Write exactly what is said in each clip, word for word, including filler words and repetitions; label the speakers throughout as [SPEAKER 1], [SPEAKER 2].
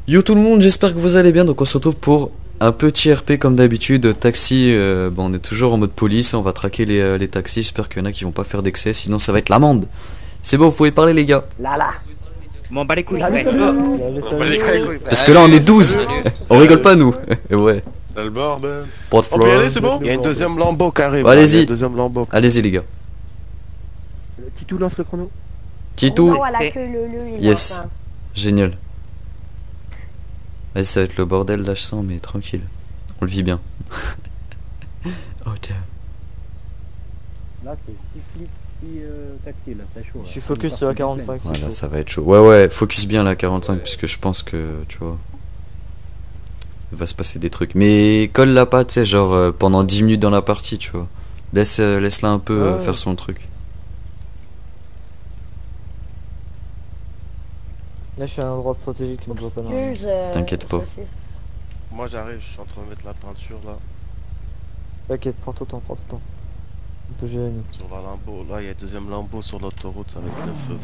[SPEAKER 1] Yo tout le monde, j'espère que vous allez bien. Donc on se retrouve pour un petit R P comme d'habitude. Taxi, euh, bon, on est toujours en mode police. On va traquer les, euh, les taxis. J'espère qu'il y en a qui vont pas faire d'excès. Sinon ça va être l'amende. C'est bon, vous pouvez parler les gars.
[SPEAKER 2] Là là.
[SPEAKER 3] M'en bats les couilles.
[SPEAKER 2] Salut,
[SPEAKER 3] Ouais.
[SPEAKER 2] salut.
[SPEAKER 3] On bat les couilles.
[SPEAKER 1] Parce que là on est douze. On rigole pas nous. Ouais.
[SPEAKER 4] T'as le bordel.
[SPEAKER 1] Pas de
[SPEAKER 4] On peut y aller,
[SPEAKER 1] fleurs.
[SPEAKER 4] c'est bon?
[SPEAKER 5] Il y a une deuxième Lambo qui arrive.
[SPEAKER 1] Bon, allez-y.
[SPEAKER 5] Il y a une deuxième Lambo.
[SPEAKER 1] Allez-y les gars.
[SPEAKER 2] Titou lance le chrono.
[SPEAKER 1] Titou.
[SPEAKER 6] Non, elle a que le le. il
[SPEAKER 1] Yes.
[SPEAKER 6] lance un.
[SPEAKER 1] Génial. Ouais, ça va être le bordel là je sens, mais tranquille. On le vit bien. Oh damn.
[SPEAKER 2] Là c'est six flics, six euh, taxis là, c'est chaud.
[SPEAKER 7] Je suis focus sur la quarante-cinq. c'est
[SPEAKER 1] Voilà,
[SPEAKER 7] chaud.
[SPEAKER 1] ça va être chaud. Ouais, ouais, focus bien la quarante-cinq, puisque je pense que, tu vois, il va se passer des trucs. Mais colle-la pas, tu sais, genre euh, pendant dix minutes dans la partie, tu vois. Laisse, euh, laisse-la un peu euh,
[SPEAKER 7] Ouais.
[SPEAKER 1] faire son truc.
[SPEAKER 7] Là, je suis à un endroit stratégique, mais je vois pas non.
[SPEAKER 6] Excuse, euh,
[SPEAKER 1] T'inquiète pas.
[SPEAKER 6] saucisse.
[SPEAKER 5] Moi j'arrive, je suis en train de mettre la peinture là.
[SPEAKER 7] T'inquiète, prends ton temps, prends ton temps. On peut gérer nous.
[SPEAKER 5] Sur la Lambo. Là il y a une deuxième Lambo sur l'autoroute, ça va être le feu.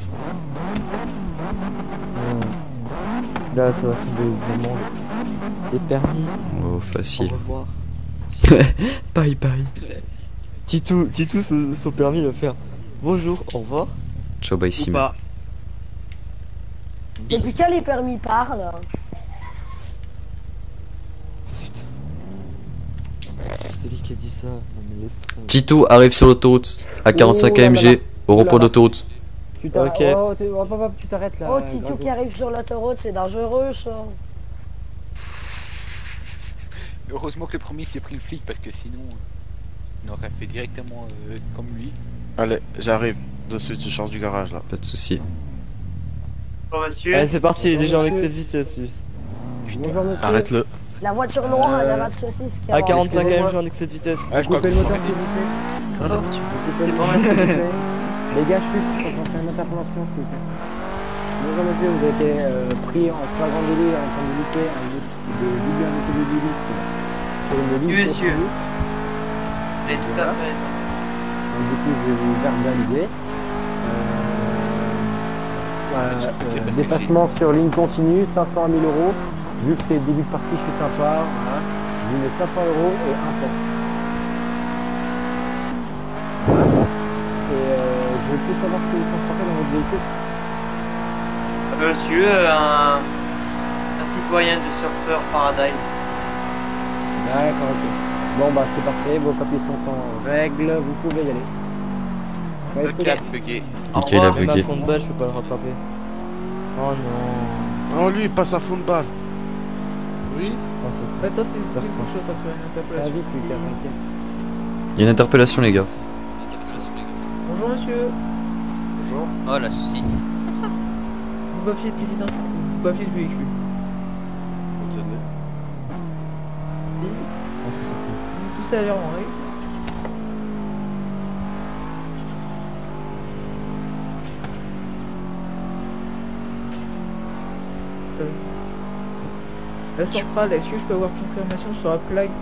[SPEAKER 7] Ouais. Là, ça va tomber les amendes. Les permis.
[SPEAKER 1] Oh,
[SPEAKER 7] Au
[SPEAKER 1] facile.
[SPEAKER 7] revoir.
[SPEAKER 1] Bye bye.
[SPEAKER 7] Titou, Titou, son, son permis il va faire. Bonjour, au revoir.
[SPEAKER 1] Ciao, bye,
[SPEAKER 3] Ou
[SPEAKER 1] Simon.
[SPEAKER 3] pas.
[SPEAKER 6] Depuis quand les permis parlent?
[SPEAKER 7] Celui qui a dit ça, non mais laisse tomber.
[SPEAKER 1] Titou arrive sur l'autoroute à quarante-cinq
[SPEAKER 2] Oh là là
[SPEAKER 1] km/h au
[SPEAKER 2] Oh là
[SPEAKER 1] repos
[SPEAKER 2] là.
[SPEAKER 1] d'autoroute.
[SPEAKER 2] Tu t'arrêtes.
[SPEAKER 7] Ok.
[SPEAKER 2] Oh, tu- hop, hop, hop, tu t'arrêtes là.
[SPEAKER 6] Oh, Titou
[SPEAKER 2] Grado.
[SPEAKER 6] qui arrive sur l'autoroute, c'est dangereux ça.
[SPEAKER 3] Heureusement que le premier s'est pris le flic parce que sinon euh, il aurait fait directement euh, comme lui.
[SPEAKER 5] Allez, j'arrive. De suite, je change du garage là.
[SPEAKER 1] Pas de soucis.
[SPEAKER 8] Bonjour monsieur.
[SPEAKER 7] Allez, c'est parti, il est déjà en excès de vitesse lui.
[SPEAKER 2] Bonjour monsieur.
[SPEAKER 5] Arrête-le.
[SPEAKER 6] La voiture noire,
[SPEAKER 7] Euh,
[SPEAKER 6] elle a pas de saucisse qui
[SPEAKER 7] À
[SPEAKER 6] avance.
[SPEAKER 7] quarante-cinq
[SPEAKER 2] excusez-moi.
[SPEAKER 7] km/h en excès de vitesse.
[SPEAKER 3] Ah, je crois que
[SPEAKER 2] Coupez le moteur
[SPEAKER 3] vous
[SPEAKER 2] s'il vous plaît.
[SPEAKER 8] Pardon.
[SPEAKER 2] Coupez le moteur s'il vous plaît. Les gars, chut, faut qu'on fasse une interpellation s'il vous plaît. Bonjour monsieur, vous avez été euh, pris en flagrant délit en train de lutter un de double un de délit sur une
[SPEAKER 8] Oui,
[SPEAKER 2] liste.
[SPEAKER 8] monsieur.
[SPEAKER 2] continue.
[SPEAKER 8] Mais tout à fait.
[SPEAKER 2] Donc du coup, je vais vous verbaliser. Euh, voilà, euh, dépassement sur ligne continue, cinq cents à mille euros. Vu que c'est début de partie, je suis sympa. Voilà. Je vous mets cinq cents euros et un point. Voilà. Et euh, je veux plus savoir ce que vous transportez dans votre véhicule.
[SPEAKER 8] Monsieur, euh, un, un citoyen de Surfer Paradise.
[SPEAKER 2] D'accord, ok. Bon bah c'est parfait, vos papiers sont en règle, vous pouvez y aller. Ouais,
[SPEAKER 3] Le
[SPEAKER 2] faut-
[SPEAKER 3] cadre bugué.
[SPEAKER 8] Au
[SPEAKER 1] Ok, il a
[SPEAKER 8] revoir.
[SPEAKER 7] Même à
[SPEAKER 1] bugué.
[SPEAKER 7] fond de balle, je peux pas le rattraper. Oh non.
[SPEAKER 5] Oh lui, il passe à fond de balle.
[SPEAKER 4] Oui.
[SPEAKER 7] Oh, ça
[SPEAKER 9] Bah toi t'es
[SPEAKER 7] Ça
[SPEAKER 9] quelque
[SPEAKER 7] recommence.
[SPEAKER 9] chose à faire une
[SPEAKER 2] Ça va
[SPEAKER 9] interpellation.
[SPEAKER 2] vite, Lucas, t'inquiète.
[SPEAKER 1] Il y a une interpellation, les gars.
[SPEAKER 9] Bonjour monsieur,
[SPEAKER 3] Bonjour. Oh la saucisse.
[SPEAKER 9] vos papiers de pièce d'identité, vos papiers de véhicule.
[SPEAKER 7] Ah, c'est cool.
[SPEAKER 9] Tout ça a l'air en règle. Euh, La centrale, est-ce que je peux avoir confirmation sur la plaque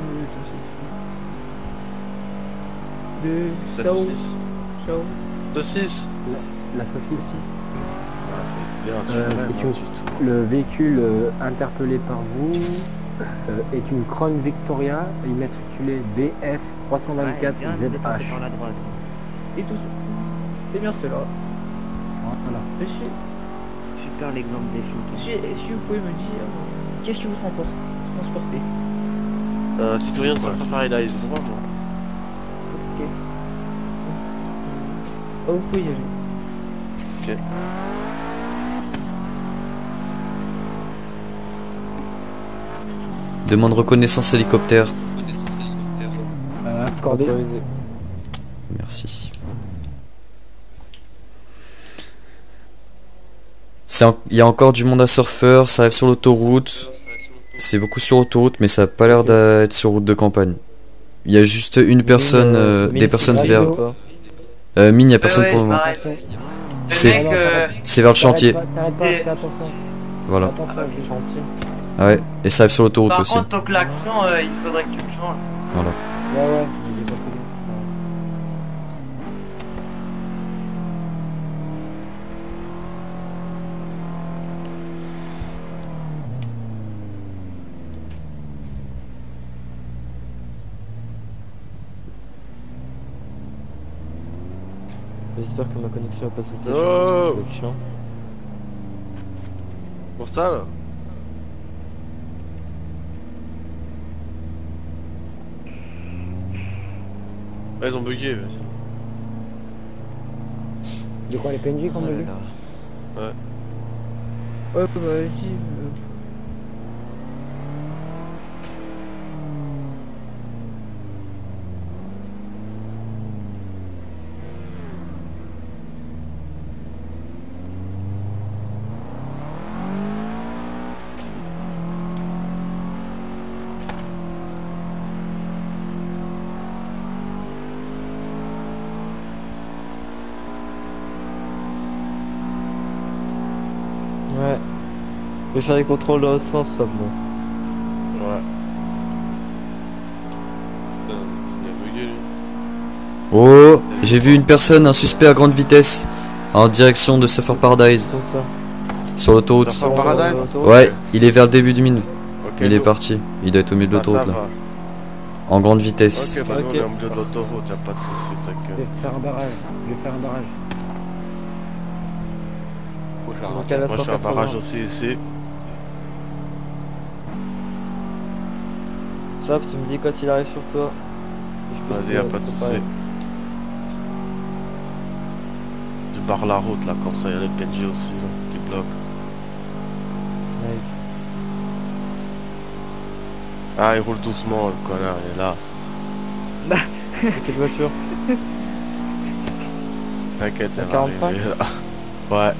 [SPEAKER 9] de... de...
[SPEAKER 4] La
[SPEAKER 9] Sao
[SPEAKER 4] saucisse.
[SPEAKER 9] Sao
[SPEAKER 4] Saucisse.
[SPEAKER 2] La saucisse.
[SPEAKER 5] Ah, c'est bien, tu
[SPEAKER 2] Euh,
[SPEAKER 5] fais
[SPEAKER 2] c'est
[SPEAKER 5] rien
[SPEAKER 2] une-
[SPEAKER 5] du tout.
[SPEAKER 2] Le véhicule euh, interpellé par vous euh, est une Crown Victoria immatriculée B F trois cent vingt-quatre Z H.
[SPEAKER 9] et tout ça. C'est bien cela.
[SPEAKER 2] Voilà.
[SPEAKER 9] Monsieur,
[SPEAKER 3] Super l'exemple des flics.
[SPEAKER 9] monsieur, est-ce que vous pouvez me dire euh, qu'est-ce que vous transportez transportez
[SPEAKER 4] Euh, citoyen de Surfer Paradise.
[SPEAKER 5] C'est droit, moi.
[SPEAKER 9] Ok. Ah, vous pouvez y aller.
[SPEAKER 4] Ok.
[SPEAKER 1] Demande reconnaissance hélicoptère.
[SPEAKER 2] Euh, accordé.
[SPEAKER 7] Autorisé.
[SPEAKER 1] Merci. C'est en- Il y a encore du monde à surfeur, ça arrive sur l'autoroute. C'est beaucoup sur autoroute, mais ça a pas l'air d'être sur route de campagne. Il y a juste une personne, euh,
[SPEAKER 7] Mine,
[SPEAKER 1] des personnes
[SPEAKER 7] c'est
[SPEAKER 1] vers.
[SPEAKER 7] radio ou pas
[SPEAKER 1] Euh, mine, il y a
[SPEAKER 8] Ouais,
[SPEAKER 1] personne
[SPEAKER 8] ouais,
[SPEAKER 1] pour le
[SPEAKER 8] je
[SPEAKER 1] moment.
[SPEAKER 8] m'arrête. Le
[SPEAKER 1] C'est
[SPEAKER 8] mec, euh,
[SPEAKER 1] c'est vers le chantier.
[SPEAKER 2] T'arrêtes pas, t'arrêtes pas,
[SPEAKER 8] Et-
[SPEAKER 2] fais attention.
[SPEAKER 1] Voilà.
[SPEAKER 2] Fais attention,
[SPEAKER 7] Le chantier.
[SPEAKER 1] Ah ouais, et ça arrive sur l'autoroute
[SPEAKER 8] par
[SPEAKER 1] aussi.
[SPEAKER 8] contre, ton klaxon, euh, il faudrait que tu le changes.
[SPEAKER 1] Voilà.
[SPEAKER 2] Ouais, ouais, il est pas très bien.
[SPEAKER 7] J'espère que ma connexion va pas sauter. Ça
[SPEAKER 4] Oh.
[SPEAKER 7] va être chiant.
[SPEAKER 4] Pour ça là. Ah, ils ont bugué. vas-y.
[SPEAKER 2] De quoi les P N J qu'on
[SPEAKER 7] Oh
[SPEAKER 2] a
[SPEAKER 7] là
[SPEAKER 2] vu?
[SPEAKER 7] là.
[SPEAKER 9] Ouais, bah vas-y. euh,
[SPEAKER 7] Ouais. Je vais faire des contrôles dans l'autre sens, Fab. Bon.
[SPEAKER 4] Ouais. Putain, c'est bien bugué lui.
[SPEAKER 1] Oh, j'ai vu une personne, un suspect à grande vitesse, en direction de Surfer Paradise,
[SPEAKER 7] Comme ça.
[SPEAKER 1] sur l'autoroute.
[SPEAKER 4] Surfer Paradise.
[SPEAKER 1] Ouais, il est vers le début du mine.
[SPEAKER 4] Ok,
[SPEAKER 1] Il est
[SPEAKER 4] donc-
[SPEAKER 1] parti. Il doit être au milieu de
[SPEAKER 4] Ah, ça
[SPEAKER 1] l'autoroute là.
[SPEAKER 4] va.
[SPEAKER 1] En grande vitesse.
[SPEAKER 4] Ok, bah nous on
[SPEAKER 7] Ok.
[SPEAKER 4] est au milieu de l'autoroute, y'a pas de soucis,
[SPEAKER 2] Je
[SPEAKER 4] t'inquiète.
[SPEAKER 2] vais faire un barrage. Je vais faire un barrage.
[SPEAKER 3] Faut que je la
[SPEAKER 7] Donc
[SPEAKER 3] rentre.
[SPEAKER 7] à la
[SPEAKER 4] Moi je fais un
[SPEAKER 7] cent quatre-vingts.
[SPEAKER 4] barrage aussi ici.
[SPEAKER 7] Fab, tu me dis quand il arrive sur toi. Je peux
[SPEAKER 4] Vas-y,
[SPEAKER 7] se
[SPEAKER 4] y'a pas de
[SPEAKER 7] préparer.
[SPEAKER 4] soucis. Je barre la route là, comme ça y'a les P N J aussi là, qui bloquent.
[SPEAKER 7] Nice.
[SPEAKER 4] Ah, il roule doucement, le connard, il est là.
[SPEAKER 7] C'est quelle voiture?
[SPEAKER 4] T'inquiète,
[SPEAKER 7] La
[SPEAKER 4] elle va
[SPEAKER 7] quarante-cinq?
[SPEAKER 4] arriver, là. Ouais.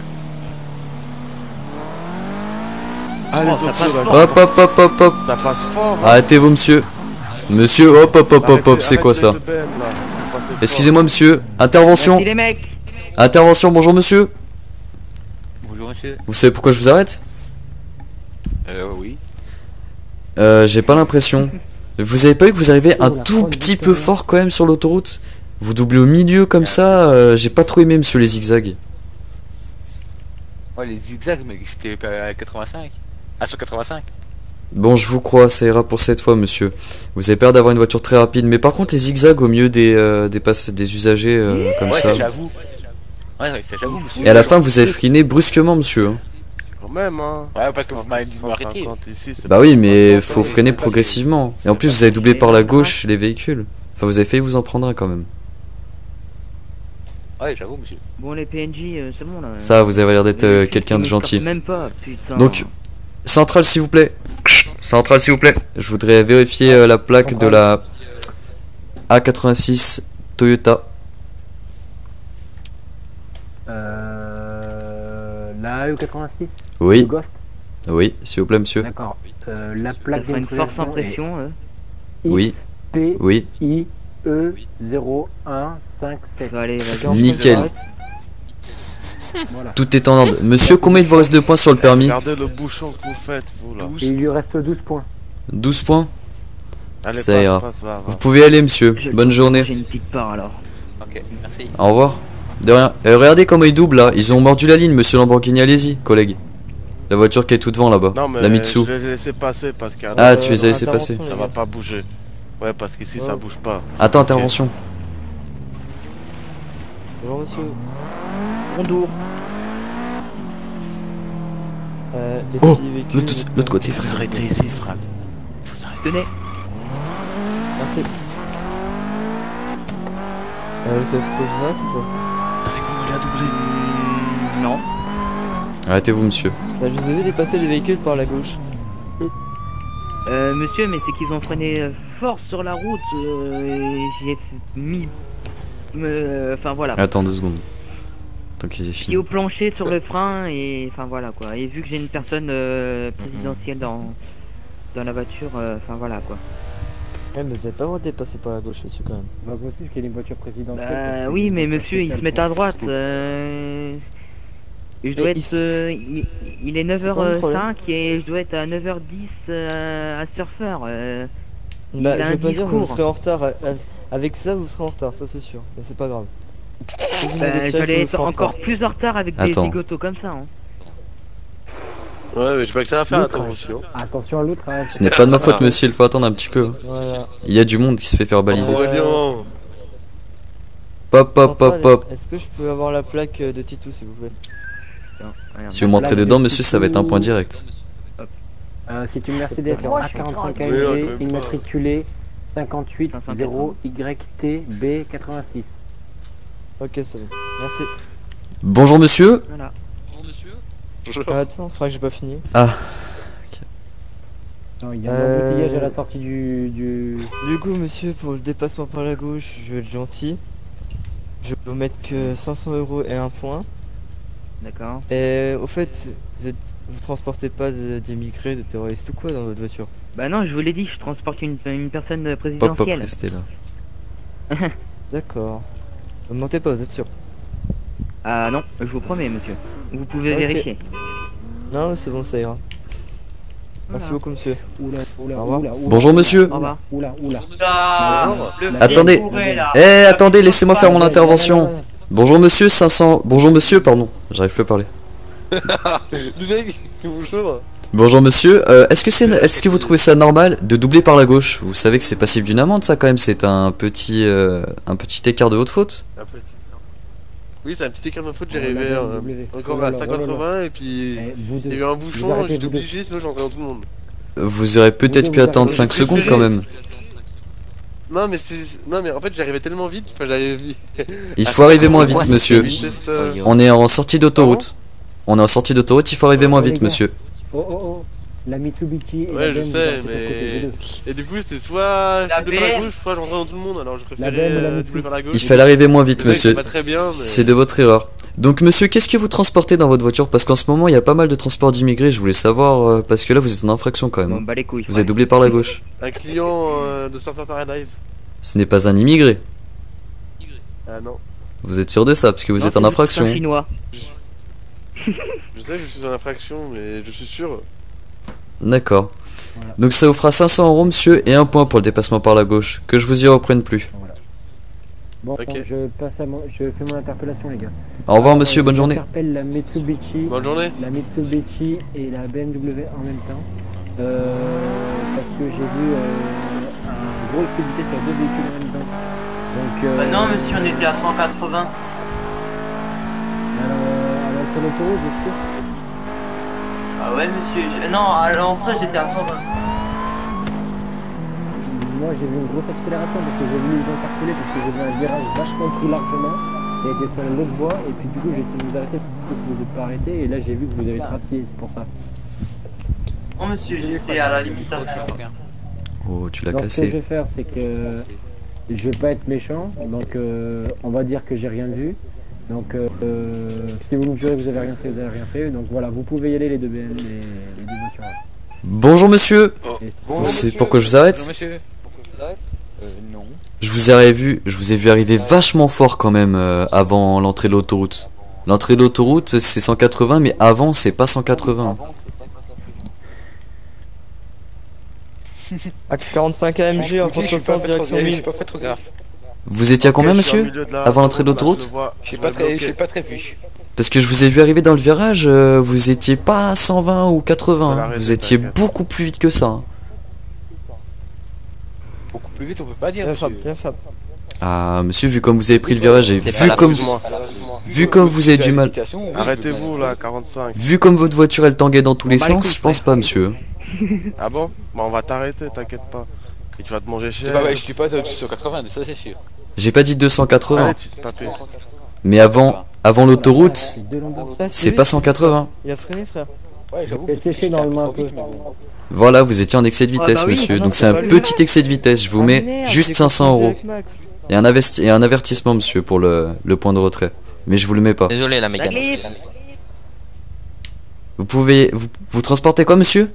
[SPEAKER 4] Ah, les
[SPEAKER 8] Oh, ça
[SPEAKER 4] autos
[SPEAKER 8] passe
[SPEAKER 4] là,
[SPEAKER 8] fort.
[SPEAKER 1] Hop hop hop hop hop.
[SPEAKER 4] ça passe fort. hein.
[SPEAKER 1] Arrêtez-vous monsieur. Monsieur, hop hop hop hop
[SPEAKER 4] Arrêtez-
[SPEAKER 1] hop, c'est quoi
[SPEAKER 4] arrêtez
[SPEAKER 1] ça?
[SPEAKER 4] de B M, là, c'est passé fort.
[SPEAKER 1] Excusez-moi monsieur. Intervention.
[SPEAKER 8] Merci les mecs.
[SPEAKER 1] Intervention, bonjour monsieur.
[SPEAKER 3] Bonjour monsieur.
[SPEAKER 1] Vous savez pourquoi je vous arrête?
[SPEAKER 3] Euh, oui.
[SPEAKER 1] Euh, j'ai pas l'impression. Vous avez pas vu que vous arrivez un tout petit peu fort quand même sur l'autoroute? Vous doublez au milieu comme ça, euh, j'ai pas trop aimé monsieur les zigzags.
[SPEAKER 3] Ouais, les zigzags, mais j'étais à quatre-vingt-cinq. Ah, sur quatre-vingt-cinq.
[SPEAKER 1] Bon, je vous crois, ça ira pour cette fois monsieur. Vous avez peur d'avoir une voiture très rapide, mais par contre les zigzags au milieu des, euh, des, passe- des usagers euh, comme
[SPEAKER 3] Ouais,
[SPEAKER 1] ça.
[SPEAKER 3] ça j'avoue. Ouais, ouais, ça j'avoue monsieur.
[SPEAKER 1] Et à la fin vous avez freiné brusquement monsieur. hein.
[SPEAKER 4] Quand même, hein.
[SPEAKER 3] Ouais, parce que vous m'avez dit de m'arrêter.
[SPEAKER 4] cent cinquante ici, c'est
[SPEAKER 1] Bah
[SPEAKER 4] pas
[SPEAKER 1] oui,
[SPEAKER 4] cent
[SPEAKER 1] mais
[SPEAKER 4] cinquante,
[SPEAKER 1] faut
[SPEAKER 4] hein.
[SPEAKER 1] freiner progressivement. Et en plus vous avez doublé par la gauche les véhicules. Enfin vous avez failli vous en prendre un quand même.
[SPEAKER 3] Ouais, j'avoue monsieur.
[SPEAKER 8] Bon les P N J, euh, c'est bon là.
[SPEAKER 1] Ça, vous avez l'air d'être euh,
[SPEAKER 8] Les flics,
[SPEAKER 1] quelqu'un
[SPEAKER 8] ils
[SPEAKER 1] de
[SPEAKER 8] me
[SPEAKER 1] gentil.
[SPEAKER 8] sortent Même pas, putain.
[SPEAKER 1] Donc, centrale s'il vous plaît. Centrale s'il vous plaît. Je voudrais vérifier euh, la plaque de la A quatre-vingt-six Toyota.
[SPEAKER 2] Euh, la A E quatre-vingt-six. Le
[SPEAKER 1] Oui,
[SPEAKER 2] Ghost.
[SPEAKER 1] oui, s'il vous plaît monsieur.
[SPEAKER 2] D'accord. Euh, la
[SPEAKER 8] Ça
[SPEAKER 2] plaque
[SPEAKER 8] fera une force impression. euh.
[SPEAKER 1] Oui,
[SPEAKER 2] P
[SPEAKER 1] oui.
[SPEAKER 2] I E zéro un cinq sept.
[SPEAKER 8] Allez, vas-y.
[SPEAKER 1] Nickel.
[SPEAKER 2] Voilà.
[SPEAKER 1] Tout est en ordre. Monsieur, combien il vous reste de points sur le permis?
[SPEAKER 4] Regardez le bouchon que vous faites, vous là.
[SPEAKER 2] Et il lui reste douze points.
[SPEAKER 1] douze points.
[SPEAKER 4] Allez,
[SPEAKER 1] Ça
[SPEAKER 4] passe,
[SPEAKER 1] ira.
[SPEAKER 4] passe, va, va.
[SPEAKER 1] Vous pouvez aller monsieur.
[SPEAKER 8] Je-
[SPEAKER 1] Bonne journée.
[SPEAKER 8] J'ai une petite part alors.
[SPEAKER 3] Ok, merci.
[SPEAKER 1] Au revoir. De rien. Euh, regardez comment ils doublent là. Ils ont mordu la ligne monsieur Lamborghini. Allez-y, collègue. La voiture qui est tout devant là-bas.
[SPEAKER 4] Non, mais
[SPEAKER 1] La Mitsu.
[SPEAKER 4] je les ai laissés passer parce qu'il y a un
[SPEAKER 1] Ah,
[SPEAKER 4] autre-
[SPEAKER 1] tu les as laissés
[SPEAKER 7] intervention,
[SPEAKER 1] passer.
[SPEAKER 4] Ça
[SPEAKER 7] les
[SPEAKER 4] va
[SPEAKER 7] gars.
[SPEAKER 4] pas bouger. Ouais, parce qu'ici ça
[SPEAKER 7] Ouais.
[SPEAKER 4] bouge pas. C'est
[SPEAKER 1] Attends,
[SPEAKER 4] ok.
[SPEAKER 1] intervention.
[SPEAKER 7] Bonjour monsieur.
[SPEAKER 8] Bonjour.
[SPEAKER 7] Euh, les
[SPEAKER 1] Oh,
[SPEAKER 7] petits véhicules,
[SPEAKER 1] l'autre-
[SPEAKER 7] votre
[SPEAKER 1] l'autre côté,
[SPEAKER 7] permis.
[SPEAKER 4] Faut s'arrêter ici, frère. Faut s'arrêter.
[SPEAKER 8] Tenez.
[SPEAKER 7] Merci. Euh, vous savez pourquoi je s'arrête ou pas?
[SPEAKER 4] T'as vu comment il a doublé?
[SPEAKER 8] Hmm, non.
[SPEAKER 1] Arrêtez-vous monsieur.
[SPEAKER 7] Bah, je vous ai vu dépasser les véhicules par la gauche.
[SPEAKER 8] Euh, monsieur, mais c'est qu'ils ont freiné euh, fort sur la route. euh, et J'ai mis. euh, Enfin voilà.
[SPEAKER 1] Attends deux secondes. Tant qu'ils aient
[SPEAKER 8] Pied
[SPEAKER 1] fini.
[SPEAKER 8] au plancher sur le frein et enfin voilà quoi. Et vu que j'ai une personne euh, présidentielle dans dans la voiture, euh, enfin voilà quoi.
[SPEAKER 7] Ouais, mais vous avez pas le droit de dépasser par la gauche monsieur quand même.
[SPEAKER 2] C'est pas possible qu'il y ait une voiture présidentielle. parce
[SPEAKER 8] Bah
[SPEAKER 2] que
[SPEAKER 8] oui,
[SPEAKER 2] c'est
[SPEAKER 8] mais
[SPEAKER 2] pas
[SPEAKER 8] monsieur, il se
[SPEAKER 2] spécial
[SPEAKER 8] met
[SPEAKER 2] pour-
[SPEAKER 8] à droite. euh, Je dois
[SPEAKER 7] Et
[SPEAKER 8] être.
[SPEAKER 7] il s-
[SPEAKER 8] euh, il, il est
[SPEAKER 7] C'est pas un
[SPEAKER 8] neuf heures
[SPEAKER 7] problème.
[SPEAKER 8] cinq et je dois être à neuf heures dix euh, à Surfer. euh, Il
[SPEAKER 7] Bah,
[SPEAKER 8] a
[SPEAKER 7] je
[SPEAKER 8] un
[SPEAKER 7] veux pas dire, vous
[SPEAKER 8] discours.
[SPEAKER 7] serez en retard. euh, euh, Avec ça, vous serez en retard, ça c'est sûr. Mais c'est pas grave. Si vous
[SPEAKER 8] Bah,
[SPEAKER 7] négociez,
[SPEAKER 8] J'allais
[SPEAKER 7] vous
[SPEAKER 8] être
[SPEAKER 7] serez en
[SPEAKER 8] encore
[SPEAKER 7] retard.
[SPEAKER 8] plus en retard avec des
[SPEAKER 1] Attends.
[SPEAKER 8] zigotos comme ça. Hein.
[SPEAKER 4] Ouais, mais j'ai pas que ça à faire,
[SPEAKER 2] L'autre,
[SPEAKER 4] attention.
[SPEAKER 2] Attention à l'autre. hein.
[SPEAKER 1] Ce n'est pas de ma faute monsieur, il faut attendre un petit peu.
[SPEAKER 7] Voilà.
[SPEAKER 1] Il y a du monde qui se fait faire baliser.
[SPEAKER 7] Ouais.
[SPEAKER 4] Aurélien.
[SPEAKER 1] Pop, pop, pop,
[SPEAKER 7] Centrale,
[SPEAKER 1] pop.
[SPEAKER 7] Est-ce que je peux avoir la plaque euh, de Titou, s'il vous plaît?
[SPEAKER 1] Si vous montrez dedans, monsieur, ça va être un point direct.
[SPEAKER 2] Euh, c'est une Mercedes
[SPEAKER 6] Moi,
[SPEAKER 2] A
[SPEAKER 6] je suis
[SPEAKER 2] quarante-cinq
[SPEAKER 6] grave.
[SPEAKER 2] A M
[SPEAKER 4] Oui,
[SPEAKER 2] G,
[SPEAKER 4] ouais, quand même
[SPEAKER 2] immatriculée cinquante-huit zéro Y T B quatre-vingt-six.
[SPEAKER 7] Ok, c'est bon. Merci.
[SPEAKER 1] Bonjour, monsieur.
[SPEAKER 8] Voilà.
[SPEAKER 7] Euh, attends, faudra que j'ai pas fini.
[SPEAKER 2] Non, il y a
[SPEAKER 7] Euh,
[SPEAKER 2] un embouteillage à la sortie du... du...
[SPEAKER 7] Du coup, monsieur, pour le dépassement par la gauche, je vais être gentil. Je vais vous mettre que cinq cents euros et un point.
[SPEAKER 8] D'accord.
[SPEAKER 7] Et au fait, vous êtes, vous transportez pas de- d'immigrés, de terroristes ou quoi dans votre voiture?
[SPEAKER 8] Bah non, je vous l'ai dit, je transporte une, une personne
[SPEAKER 1] Pop, pop,
[SPEAKER 8] présidentielle.
[SPEAKER 1] restez là.
[SPEAKER 7] D'accord. Ne mentez pas, vous êtes sûr?
[SPEAKER 8] Ah non, je vous promets, monsieur. Vous pouvez
[SPEAKER 7] Ok.
[SPEAKER 8] vérifier.
[SPEAKER 7] Non, c'est bon, ça ira. Merci
[SPEAKER 8] Voilà.
[SPEAKER 7] beaucoup, monsieur.
[SPEAKER 2] Oula, oula,
[SPEAKER 7] Au revoir.
[SPEAKER 2] oula, oula,
[SPEAKER 1] Bonjour, monsieur.
[SPEAKER 8] Au revoir.
[SPEAKER 2] Oula, oula.
[SPEAKER 1] Attendez. Eh, attendez, laissez-moi faire mon intervention. Bonjour, monsieur, cinq cents. Bonjour, monsieur, pardon. J'arrive plus à parler.
[SPEAKER 4] Le mec, bonjour.
[SPEAKER 1] Bonjour, monsieur. Euh, est-ce que c'est, est-ce que vous trouvez ça normal de doubler par la gauche? Vous savez que c'est passible d'une amende, ça, quand même. C'est un petit, euh, un petit écart de haute faute.
[SPEAKER 4] Un petit- Oui, c'est un petit écart de faute, j'ai
[SPEAKER 2] Oh,
[SPEAKER 4] arrivé
[SPEAKER 2] la
[SPEAKER 4] euh,
[SPEAKER 2] W.
[SPEAKER 4] encore
[SPEAKER 2] Oh là
[SPEAKER 4] à
[SPEAKER 2] là,
[SPEAKER 4] cinq
[SPEAKER 2] oh là là.
[SPEAKER 4] quatre-vingts et puis
[SPEAKER 2] Eh, vous
[SPEAKER 4] il y a
[SPEAKER 2] deux.
[SPEAKER 4] eu un
[SPEAKER 2] Vous
[SPEAKER 4] bouchon,
[SPEAKER 2] arrêtez,
[SPEAKER 4] j'étais
[SPEAKER 2] vous deux.
[SPEAKER 4] obligé, sinon j'entrais dans tout le monde.
[SPEAKER 1] Vous aurez peut-être
[SPEAKER 2] Vous
[SPEAKER 1] pu
[SPEAKER 2] deux, vous
[SPEAKER 1] attendre
[SPEAKER 2] arrêtez.
[SPEAKER 1] cinq secondes, quand même.
[SPEAKER 4] Non mais c'est non mais en fait j'arrivais tellement vite, enfin j'avais
[SPEAKER 1] Il faut arriver moins vite,
[SPEAKER 4] Ouais,
[SPEAKER 1] monsieur.
[SPEAKER 4] vitesse, euh,
[SPEAKER 1] On est en sortie d'autoroute. On est en sortie d'autoroute, il faut arriver moins vite, monsieur.
[SPEAKER 2] Oh, oh, oh. La Mitsubishi et
[SPEAKER 4] Ouais,
[SPEAKER 2] la
[SPEAKER 4] je
[SPEAKER 2] B M, vous
[SPEAKER 4] sais,
[SPEAKER 2] arrêtez de
[SPEAKER 4] mais-
[SPEAKER 2] côté, vous deux.
[SPEAKER 4] Et du coup c'était soit
[SPEAKER 8] La
[SPEAKER 4] je doublais par la
[SPEAKER 8] B M.
[SPEAKER 4] gauche, soit j'entrais dans tout le monde, alors je
[SPEAKER 2] La
[SPEAKER 4] préférais
[SPEAKER 2] B M, la
[SPEAKER 4] euh,
[SPEAKER 2] Mitsubishi.
[SPEAKER 4] doubler par la gauche.
[SPEAKER 1] Il fallait arriver moins vite,
[SPEAKER 4] C'est vrai que
[SPEAKER 1] monsieur.
[SPEAKER 4] c'est pas très bien, mais...
[SPEAKER 1] C'est de votre erreur. Donc, monsieur, qu'est-ce que vous transportez dans votre voiture? Parce qu'en ce moment, il y a pas mal de transports d'immigrés. Je voulais savoir, euh, parce que là, vous êtes en infraction quand même.
[SPEAKER 8] Bon,
[SPEAKER 1] hein.
[SPEAKER 8] bah les couilles.
[SPEAKER 1] Vous êtes doublé par la gauche.
[SPEAKER 4] Un client euh, de Surfer Paradise.
[SPEAKER 1] Ce n'est pas un immigré.
[SPEAKER 4] Ah non.
[SPEAKER 1] Vous êtes sûr de ça? Parce que vous
[SPEAKER 8] Non,
[SPEAKER 1] êtes en
[SPEAKER 8] c'est juste
[SPEAKER 1] infraction.
[SPEAKER 8] un chinois.
[SPEAKER 4] Je sais que je suis en infraction, mais je suis sûr.
[SPEAKER 1] D'accord.
[SPEAKER 2] Voilà.
[SPEAKER 1] Donc, ça vous fera cinq cents euros, monsieur, et un point pour le dépassement par la gauche. Que je vous y reprenne plus.
[SPEAKER 2] Bon,
[SPEAKER 4] Ok.
[SPEAKER 2] je passe à mon... je fais mon interpellation, les gars.
[SPEAKER 1] Au revoir, monsieur, bonne journée.
[SPEAKER 2] J'interpelle la Mitsubishi,
[SPEAKER 4] Bonne journée.
[SPEAKER 2] la Mitsubishi et la B M W en même temps. Euh, parce que j'ai vu euh, un gros excès de vitesse sur deux véhicules en même temps. Donc, euh,
[SPEAKER 10] Bah non monsieur, on était à cent quatre-vingts.
[SPEAKER 2] Alors, à l'entrée de l'autoroute, bien sûr.
[SPEAKER 10] Ah ouais monsieur, je- non à l'entrée j'étais à cent vingt.
[SPEAKER 2] Moi j'ai vu une grosse accélération parce que j'ai voulu les interpeller parce que j'ai vu un virage vachement plus largement qui a été sur l'autre voie et puis du coup j'ai essayé de vous arrêter pour que vous n'êtes pas arrêté et là j'ai vu que vous avez trafié, c'est pour ça.
[SPEAKER 10] Non monsieur, j'étais à la limitation.
[SPEAKER 1] Oh, tu l'as
[SPEAKER 2] Donc ce que je
[SPEAKER 1] cassé.
[SPEAKER 2] vais faire c'est que je vais pas être méchant, donc euh, on va dire que j'ai rien vu. Donc euh, euh, si vous me jurez que vous avez rien fait, vous avez rien fait. Donc voilà, vous pouvez y aller les deux B M, les, les deux voitures.
[SPEAKER 1] Bonjour, monsieur.
[SPEAKER 2] Et-
[SPEAKER 1] Vous savez pourquoi je vous arrête?
[SPEAKER 3] Bonjour monsieur. Euh, non.
[SPEAKER 1] Je vous ai vu, je vous ai vu arriver vachement fort quand même euh, avant l'entrée de l'autoroute. L'entrée de l'autoroute c'est cent quatre-vingts, mais avant c'est pas cent quatre-vingts.
[SPEAKER 7] À quarante-cinq A M G en
[SPEAKER 3] Ok, je suis pas
[SPEAKER 7] contresens
[SPEAKER 3] fait
[SPEAKER 7] direction
[SPEAKER 3] trop- j'ai
[SPEAKER 7] mille.
[SPEAKER 3] pas fait trop gaffe.
[SPEAKER 1] Vous étiez à combien,
[SPEAKER 4] Ok, je suis au
[SPEAKER 1] monsieur?
[SPEAKER 4] milieu de la
[SPEAKER 1] Avant l'entrée de
[SPEAKER 4] autoroute, là,
[SPEAKER 1] l'autoroute?
[SPEAKER 4] je le vois.
[SPEAKER 3] J'ai
[SPEAKER 4] Je
[SPEAKER 3] pas
[SPEAKER 4] vais
[SPEAKER 3] très,
[SPEAKER 4] bloquer.
[SPEAKER 3] j'ai pas très vu.
[SPEAKER 1] Parce que je vous ai vu arriver dans le virage, euh, vous étiez pas à cent vingt ou quatre-vingts.
[SPEAKER 4] Ça va
[SPEAKER 1] hein. Vous
[SPEAKER 4] arrêter,
[SPEAKER 1] étiez
[SPEAKER 4] t'inquiète.
[SPEAKER 1] beaucoup plus vite que ça. hein.
[SPEAKER 3] Beaucoup plus vite, on peut pas dire.
[SPEAKER 7] Bien
[SPEAKER 3] monsieur.
[SPEAKER 7] frappe, bien frappe.
[SPEAKER 1] Ah, monsieur, vu comme vous avez pris le virage et
[SPEAKER 10] C'est
[SPEAKER 1] vu
[SPEAKER 10] pas la
[SPEAKER 1] comme,
[SPEAKER 4] Excuse-moi.
[SPEAKER 1] vu comme vous avez du mal,
[SPEAKER 3] Limitation, oui,
[SPEAKER 4] Arrêtez-vous là, quarante-cinq.
[SPEAKER 1] vu comme votre voiture elle tanguait dans tous les
[SPEAKER 8] Bon, bah,
[SPEAKER 1] sens,
[SPEAKER 8] écoute,
[SPEAKER 1] je pense
[SPEAKER 8] ouais.
[SPEAKER 1] pas, monsieur.
[SPEAKER 4] Ah bon? Bah on va t'arrêter, t'inquiète pas. Et tu vas te manger
[SPEAKER 3] Je
[SPEAKER 4] cher.
[SPEAKER 3] dis pas, je dis pas de cent quatre-vingts, ça c'est sûr.
[SPEAKER 1] J'ai pas dit deux cent quatre-vingts,
[SPEAKER 4] Allez, tu te tapes.
[SPEAKER 1] mais avant, avant l'autoroute,
[SPEAKER 2] C'est deux longueurs.
[SPEAKER 7] Ah,
[SPEAKER 1] c'est
[SPEAKER 7] vite,
[SPEAKER 1] pas cent quatre-vingts.
[SPEAKER 7] Il a freiné, frère.
[SPEAKER 3] Ouais, j'avoue.
[SPEAKER 2] Fais sécher dans le main un peu.
[SPEAKER 1] Voilà, vous étiez en excès de
[SPEAKER 8] Ah,
[SPEAKER 1] vitesse,
[SPEAKER 8] bah oui.
[SPEAKER 1] monsieur.
[SPEAKER 7] Ah non,
[SPEAKER 1] Donc
[SPEAKER 7] c'est
[SPEAKER 1] c'est un
[SPEAKER 7] pas lui.
[SPEAKER 1] petit excès de vitesse. Je vous
[SPEAKER 7] Ah,
[SPEAKER 1] mets
[SPEAKER 7] merde,
[SPEAKER 1] juste
[SPEAKER 7] j'ai
[SPEAKER 1] cinq cents
[SPEAKER 7] confondu
[SPEAKER 1] euros.
[SPEAKER 7] avec Max.
[SPEAKER 1] Et un, investi- et un avertissement, monsieur, pour le, le point de retrait. Mais je vous le mets pas.
[SPEAKER 10] Désolé la
[SPEAKER 8] La
[SPEAKER 10] mécanique.
[SPEAKER 8] glisse.
[SPEAKER 1] Vous pouvez. Vous, vous transportez quoi, monsieur?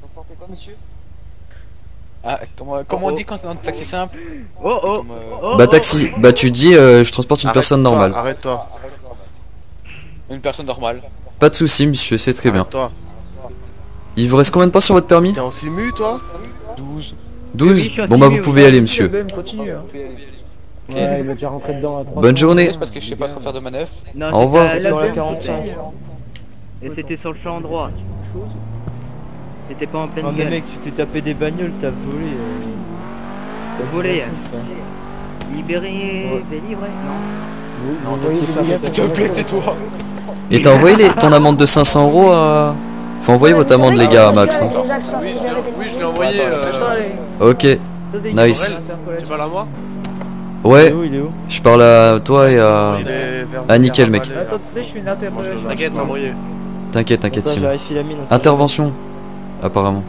[SPEAKER 3] Ah, comment, comment on dit quand on est en taxi simple?
[SPEAKER 8] Oh oh.
[SPEAKER 3] Comme, euh,
[SPEAKER 8] Oh,
[SPEAKER 1] Bah,
[SPEAKER 8] oh.
[SPEAKER 1] taxi. Bah, tu dis, euh, je transporte une personne
[SPEAKER 4] Arrête-toi,
[SPEAKER 1] normale.
[SPEAKER 4] Arrête-toi.
[SPEAKER 3] Une personne normale.
[SPEAKER 1] Pas de soucis, monsieur, c'est très bien.
[SPEAKER 4] Arrête-toi.
[SPEAKER 1] Il vous reste combien de points sur votre permis?
[SPEAKER 4] T'es en simu, toi?
[SPEAKER 3] douze.
[SPEAKER 1] douze.
[SPEAKER 8] Oui, je suis
[SPEAKER 1] Bon, bah,
[SPEAKER 8] assis,
[SPEAKER 1] vous
[SPEAKER 8] oui,
[SPEAKER 1] pouvez y aller, monsieur.
[SPEAKER 9] Le B M continue. Hein.
[SPEAKER 2] Ouais, il va déjà rentrer dedans à trois
[SPEAKER 1] Bonne
[SPEAKER 2] cents.
[SPEAKER 1] journée.
[SPEAKER 3] C'est parce que je sais pas trop faire de manœuvre.
[SPEAKER 8] Non,
[SPEAKER 1] Au
[SPEAKER 8] c'était
[SPEAKER 1] revoir.
[SPEAKER 8] à la
[SPEAKER 7] Sur la
[SPEAKER 8] B M,
[SPEAKER 7] quarante-cinq.
[SPEAKER 8] Et c'était sur le champ droit. C'était pas en pleine
[SPEAKER 7] Oh mais
[SPEAKER 8] gueule.
[SPEAKER 7] mec, tu t'es tapé des bagnoles, t'as volé. euh,
[SPEAKER 8] T'as volé.
[SPEAKER 7] enfin.
[SPEAKER 8] Libéré,
[SPEAKER 7] Ouais.
[SPEAKER 8] délivré, non.
[SPEAKER 2] Vous,
[SPEAKER 7] Non,
[SPEAKER 2] vous voyez
[SPEAKER 7] t'inquiète
[SPEAKER 2] les
[SPEAKER 7] pas,
[SPEAKER 2] dégâts
[SPEAKER 7] t'inquiète
[SPEAKER 2] sur
[SPEAKER 4] S'il te plaît,
[SPEAKER 2] la
[SPEAKER 4] tais-toi.
[SPEAKER 1] Et t'as envoyé les... ton amende de cinq cents euros à... Faut envoyer votre amende, les gars, à Max. Hein.
[SPEAKER 4] Oui, je l'ai- oui, je l'ai envoyé.
[SPEAKER 9] Attends,
[SPEAKER 4] euh,
[SPEAKER 1] Ok, nice.
[SPEAKER 4] Tu parles à moi?
[SPEAKER 7] Il est
[SPEAKER 1] Ouais,
[SPEAKER 7] où, il est où?
[SPEAKER 1] je parle à toi et à...
[SPEAKER 4] Il est vers
[SPEAKER 1] Ah, nickel, mec.
[SPEAKER 4] Valais,
[SPEAKER 9] Attends,
[SPEAKER 4] hein.
[SPEAKER 9] tu sais, je suis une interpellation.
[SPEAKER 4] T'inquiète, c'est envoyé.
[SPEAKER 1] T'inquiète, t'inquiète,
[SPEAKER 7] Attends, je
[SPEAKER 1] Simon.
[SPEAKER 7] vérifie la mine. on sait
[SPEAKER 1] Intervention, apparemment.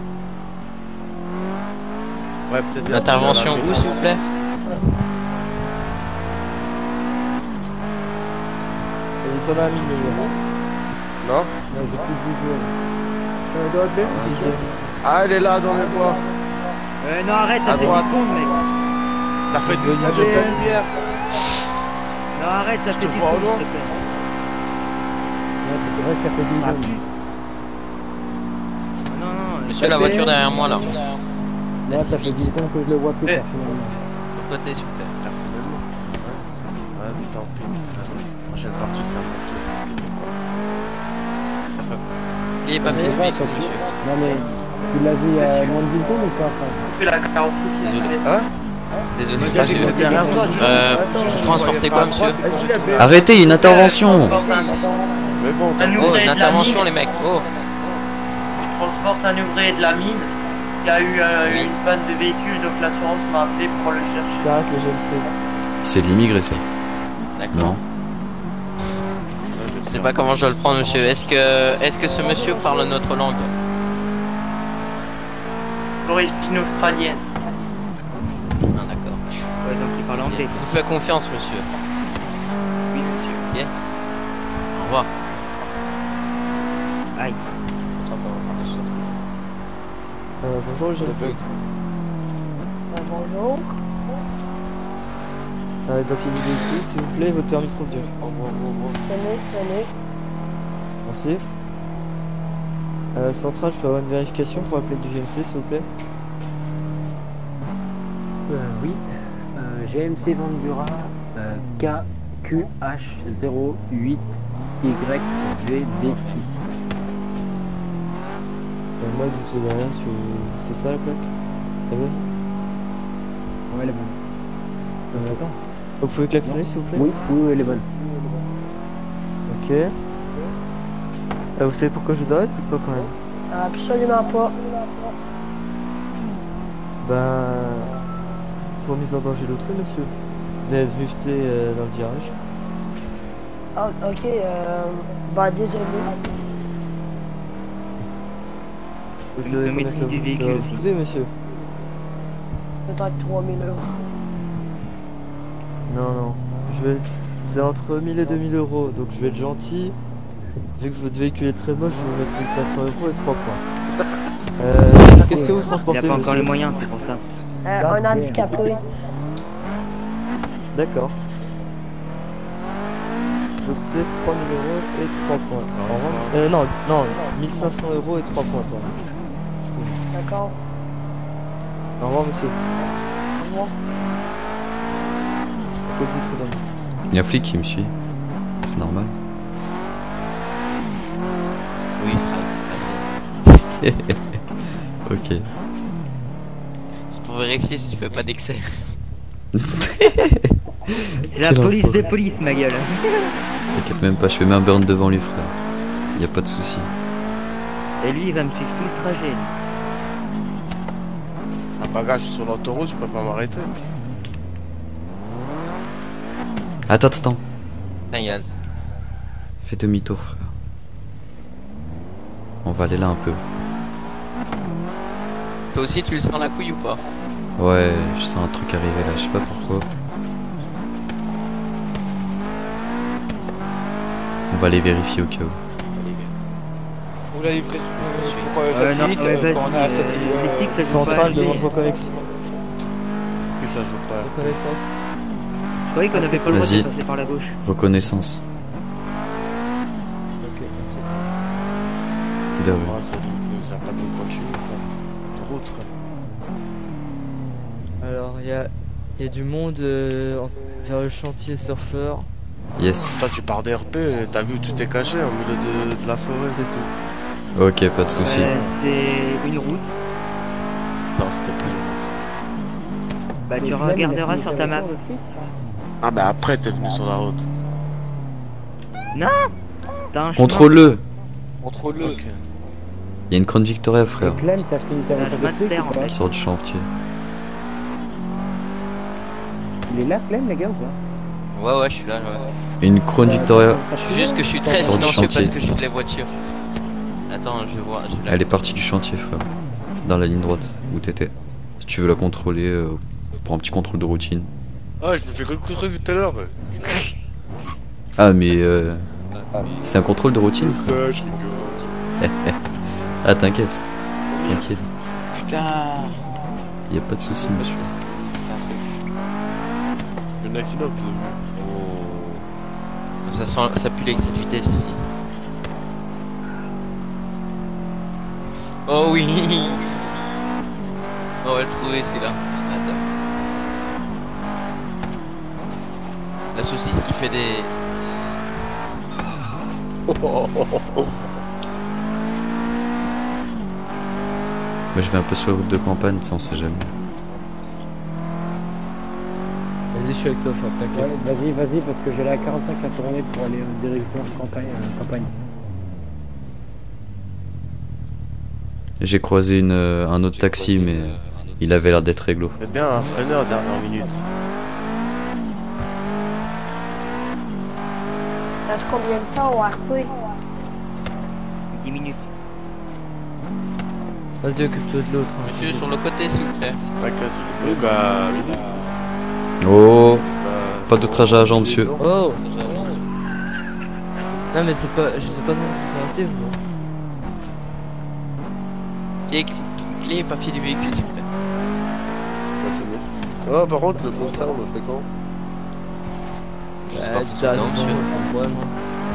[SPEAKER 4] Ouais, peut-être.
[SPEAKER 10] Intervention où, s'il vous plaît?
[SPEAKER 7] jamais. Il est pas dans la mine, le gars.
[SPEAKER 4] Non?
[SPEAKER 2] Non, j'ai plus de visuel.
[SPEAKER 9] Euh, doit être bien.
[SPEAKER 4] Ah, elle est là dans les bois.
[SPEAKER 8] Euh, non, arrête,
[SPEAKER 4] À
[SPEAKER 8] ça fait
[SPEAKER 4] droite.
[SPEAKER 8] dix secondes, mec.
[SPEAKER 4] T'as fait des
[SPEAKER 9] Ah,
[SPEAKER 4] yeux de
[SPEAKER 9] mais-
[SPEAKER 4] la lumière.
[SPEAKER 8] Non, arrête, ça
[SPEAKER 4] Je
[SPEAKER 8] fait
[SPEAKER 4] te
[SPEAKER 8] dix
[SPEAKER 4] vois au
[SPEAKER 8] secondes,
[SPEAKER 4] loin.
[SPEAKER 8] s'il te plaît.
[SPEAKER 2] Ouais, c'est vrai que ça fait
[SPEAKER 4] Ah,
[SPEAKER 2] dix secondes.
[SPEAKER 8] Non, non,
[SPEAKER 10] Monsieur, la voiture derrière moi, là.
[SPEAKER 2] Là, ça fait dix secondes que je le vois plus
[SPEAKER 10] Eh.
[SPEAKER 2] personnellement.
[SPEAKER 10] De côté, s'il vous plaît.
[SPEAKER 4] Personnellement. Ouais, ça, c'est- vas-y, tant pis. ça va. Prochaine partie, c'est à mon tour.
[SPEAKER 10] Il est pas bien,
[SPEAKER 2] C'est vrai, toi, tu-
[SPEAKER 10] monsieur.
[SPEAKER 2] Non, mais tu l'as vu il y a moins de dix secondes ou pas enfin
[SPEAKER 10] Fais la carrosserie, s'il vous plaît.
[SPEAKER 4] Hein?
[SPEAKER 10] Désolé,
[SPEAKER 4] Ah, j'étais
[SPEAKER 10] monsieur.
[SPEAKER 4] derrière toi, juste.
[SPEAKER 10] Euh,
[SPEAKER 9] Attends,
[SPEAKER 10] vous
[SPEAKER 9] je
[SPEAKER 10] transportez quoi, monsieur?
[SPEAKER 9] Vas-y, la belle.
[SPEAKER 1] Arrêtez, il y a une intervention.
[SPEAKER 4] Mais bon,
[SPEAKER 10] Un
[SPEAKER 4] t'as
[SPEAKER 10] ouvrier de intervention, les mecs. Oh.
[SPEAKER 11] Je transporte un ouvrier de la mine qui a eu euh, une panne de véhicule, donc l'assurance m'a appelé pour le chercher.
[SPEAKER 7] T'arrêtes le G M C.
[SPEAKER 1] C'est de l'immigré, ça.
[SPEAKER 10] D'accord.
[SPEAKER 1] Non.
[SPEAKER 10] Je sais pas comment je dois le prendre, monsieur. Est-ce que, est-ce que ce monsieur parle notre langue?
[SPEAKER 11] D'origine australienne.
[SPEAKER 10] Ah, d'accord.
[SPEAKER 8] Ouais, donc il parle anglais.
[SPEAKER 10] Je vous fais confiance, monsieur.
[SPEAKER 11] Oui, monsieur.
[SPEAKER 10] Ok. Au revoir.
[SPEAKER 8] Aïe.
[SPEAKER 7] Euh, bonjour le G M C.
[SPEAKER 6] Euh, bonjour.
[SPEAKER 7] Euh, papier du véhicule, s'il vous plaît, votre permis de conduire.
[SPEAKER 6] Tenez, tenez.
[SPEAKER 7] Merci. Euh, centrale, je peux avoir une vérification pour la plaque du G M C, s'il vous plaît?
[SPEAKER 2] Euh, oui. Euh, G M C Vandura euh, K Q H zéro huit Y V B six.
[SPEAKER 7] Euh, moi, vous avez rien, tu... c'est ça la plaque? La bonne?
[SPEAKER 2] Ouais, elle est bonne.
[SPEAKER 7] Euh,
[SPEAKER 2] Attends.
[SPEAKER 7] Vous pouvez klaxonner, s'il vous plaît?
[SPEAKER 2] Oui, oui, elle est bonne.
[SPEAKER 7] Ok. Euh, vous savez pourquoi je vous arrête ou pas quand même?
[SPEAKER 6] Absolument pas.
[SPEAKER 7] Ben... Pour mise en danger d'autrui, monsieur. Vous avez drifté euh, dans le virage.
[SPEAKER 6] Ah, ok, euh... Bah, désolé.
[SPEAKER 7] Vous
[SPEAKER 8] Le
[SPEAKER 7] savez combien
[SPEAKER 8] médecin
[SPEAKER 7] ça,
[SPEAKER 8] du
[SPEAKER 7] vous, ça
[SPEAKER 8] véhicule
[SPEAKER 7] va
[SPEAKER 8] aussi.
[SPEAKER 7] vous coûter, monsieur?
[SPEAKER 6] Peut-être trois mille euros.
[SPEAKER 7] Non, non. Je vais... C'est entre mille et deux mille euros, donc je vais être gentil. Vu que votre véhicule est très moche, je vais vous mettre mille cinq cents euros et trois points. Euh... Qu'est-ce que vous
[SPEAKER 8] Il
[SPEAKER 7] transportez,
[SPEAKER 8] a pas encore
[SPEAKER 7] monsieur?
[SPEAKER 8] les moyens, c'est pour ça.
[SPEAKER 6] Euh, un handicapé.
[SPEAKER 7] D'accord. Donc c'est trois mille euros et trois points. Au revoir. Euh, non, non, mille cinq cents euros et trois points, pardon.
[SPEAKER 6] D'accord.
[SPEAKER 7] Au revoir, monsieur.
[SPEAKER 6] Au revoir.
[SPEAKER 7] Posez prudemment.
[SPEAKER 1] Il y a un flic qui me suit. C'est normal.
[SPEAKER 10] Oui.
[SPEAKER 1] Ok.
[SPEAKER 10] C'est pour vérifier si tu fais pas d'excès.
[SPEAKER 8] C'est la
[SPEAKER 1] Quel
[SPEAKER 8] police
[SPEAKER 1] enfoiré.
[SPEAKER 8] des polices, ma gueule.
[SPEAKER 1] T'inquiète même pas, je fais même un burn devant lui, frère. Y a pas de souci.
[SPEAKER 8] Et lui, il va me suivre tout le trajet.
[SPEAKER 4] T'as pas gage sur l'autoroute, je peux pas m'arrêter.
[SPEAKER 1] Attends, attends.
[SPEAKER 10] Putain, il y a...
[SPEAKER 1] Fais demi-tour, frère. On va aller là un peu.
[SPEAKER 10] Toi aussi, tu le sens la couille ou pas?
[SPEAKER 1] Ouais, je sens un truc arriver là, je sais pas pourquoi. On va aller vérifier au cas où.
[SPEAKER 3] Vous la livrez pour euh,
[SPEAKER 8] Ouais, non,
[SPEAKER 3] satellite,
[SPEAKER 8] ouais,
[SPEAKER 3] euh,
[SPEAKER 8] vas-y,
[SPEAKER 3] quand on a un
[SPEAKER 8] euh,
[SPEAKER 3] satellite. euh,
[SPEAKER 8] l'éthique, ça joue pas
[SPEAKER 7] Centrale de
[SPEAKER 8] assez.
[SPEAKER 7] votre reconnexion.
[SPEAKER 4] Que ça joue pas.
[SPEAKER 7] Reconnaissance.
[SPEAKER 8] Je croyais qu'on avait pas le droit de
[SPEAKER 1] Vas-y.
[SPEAKER 8] passer par la gauche.
[SPEAKER 1] Reconnaissance.
[SPEAKER 7] Ok, merci.
[SPEAKER 1] De rien.
[SPEAKER 4] Moi, ça nous a pas de continue, frère. De route, frère.
[SPEAKER 7] Alors, il y a, y a du monde euh, en- vers le chantier surfeur.
[SPEAKER 1] Yes.
[SPEAKER 4] Toi, tu pars d'R P, t'as vu où tu t'es caché au milieu de, de la forêt.
[SPEAKER 7] C'est tout.
[SPEAKER 1] Ok, pas de souci.
[SPEAKER 8] Euh, c'est une route.
[SPEAKER 4] Non, c'était pas une route.
[SPEAKER 8] Bah tu regarderas sur ta map.
[SPEAKER 5] Ah bah après t'es venu sur la route.
[SPEAKER 8] Non.
[SPEAKER 1] Contrôle-le.
[SPEAKER 3] Contrôle-le.
[SPEAKER 5] Ok.
[SPEAKER 1] Il y a une Crown Victoria, frère.
[SPEAKER 2] Clem, t'as fini ta voiture de flic ou pas?
[SPEAKER 1] Il sort du chantier.
[SPEAKER 2] Il est là, Clem, les gars, ou pas?
[SPEAKER 12] Ouais, ouais, je suis là, ouais.
[SPEAKER 1] Une Crown Victoria.
[SPEAKER 12] Juste que je suis très
[SPEAKER 1] Sort du
[SPEAKER 12] silencieux parce
[SPEAKER 1] chantier.
[SPEAKER 12] que je suis de la voiture. Attends, je vois. Je la-
[SPEAKER 1] Elle est partie du chantier, frère. Dans la ligne droite où t'étais. Si tu veux la contrôler euh, pour un petit contrôle de routine.
[SPEAKER 4] Ah, je me fais contrôler tout à l'heure.
[SPEAKER 1] Ah, mais euh, c'est un contrôle de routine,
[SPEAKER 4] Ça,
[SPEAKER 1] frère.
[SPEAKER 4] je rigole.
[SPEAKER 1] Ah, t'inquiète. Tranquille.
[SPEAKER 3] Putain.
[SPEAKER 1] Y a pas de soucis, monsieur.
[SPEAKER 4] Il y a un accident, vous avez vu.
[SPEAKER 12] Ça sent, ça pue l'excès de vitesse ici. Oh oui. On va le trouver celui-là. Attends. La saucisse qui fait des...
[SPEAKER 1] Moi, je vais un peu sur la route de campagne, ça on sait jamais.
[SPEAKER 7] Vas-y, je suis avec toi, Fab,
[SPEAKER 2] Ouais,
[SPEAKER 7] t'inquiète.
[SPEAKER 2] vas-y, vas-y, parce que j'ai la quarante-cinq à tourner pour aller en direction campagne. euh, campagne.
[SPEAKER 1] J'ai croisé une, euh, un autre taxi, mais il avait l'air d'être réglo.
[SPEAKER 5] Fais bien un freineur dernière minute.
[SPEAKER 6] Ça se combien de temps au R P?
[SPEAKER 8] dix minutes.
[SPEAKER 7] Vas-y, occupe-toi de l'autre. hein.
[SPEAKER 12] Monsieur, sur le côté, s'il vous plaît.
[SPEAKER 5] T'inquiète.
[SPEAKER 4] Oui, bah, minute.
[SPEAKER 1] Oh,
[SPEAKER 4] Bah,
[SPEAKER 1] pas de trajet à jambe, monsieur.
[SPEAKER 7] Oh. Non, mais c'est pas. Je sais pas non, vous arrêtez, vous.
[SPEAKER 12] Et les papiers du véhicule, s'il vous plaît.
[SPEAKER 4] attendez. Oh, par contre, le constat, on le fait quand?
[SPEAKER 7] Ouais, tu t'as raison,
[SPEAKER 12] monsieur.
[SPEAKER 7] ouais, moi.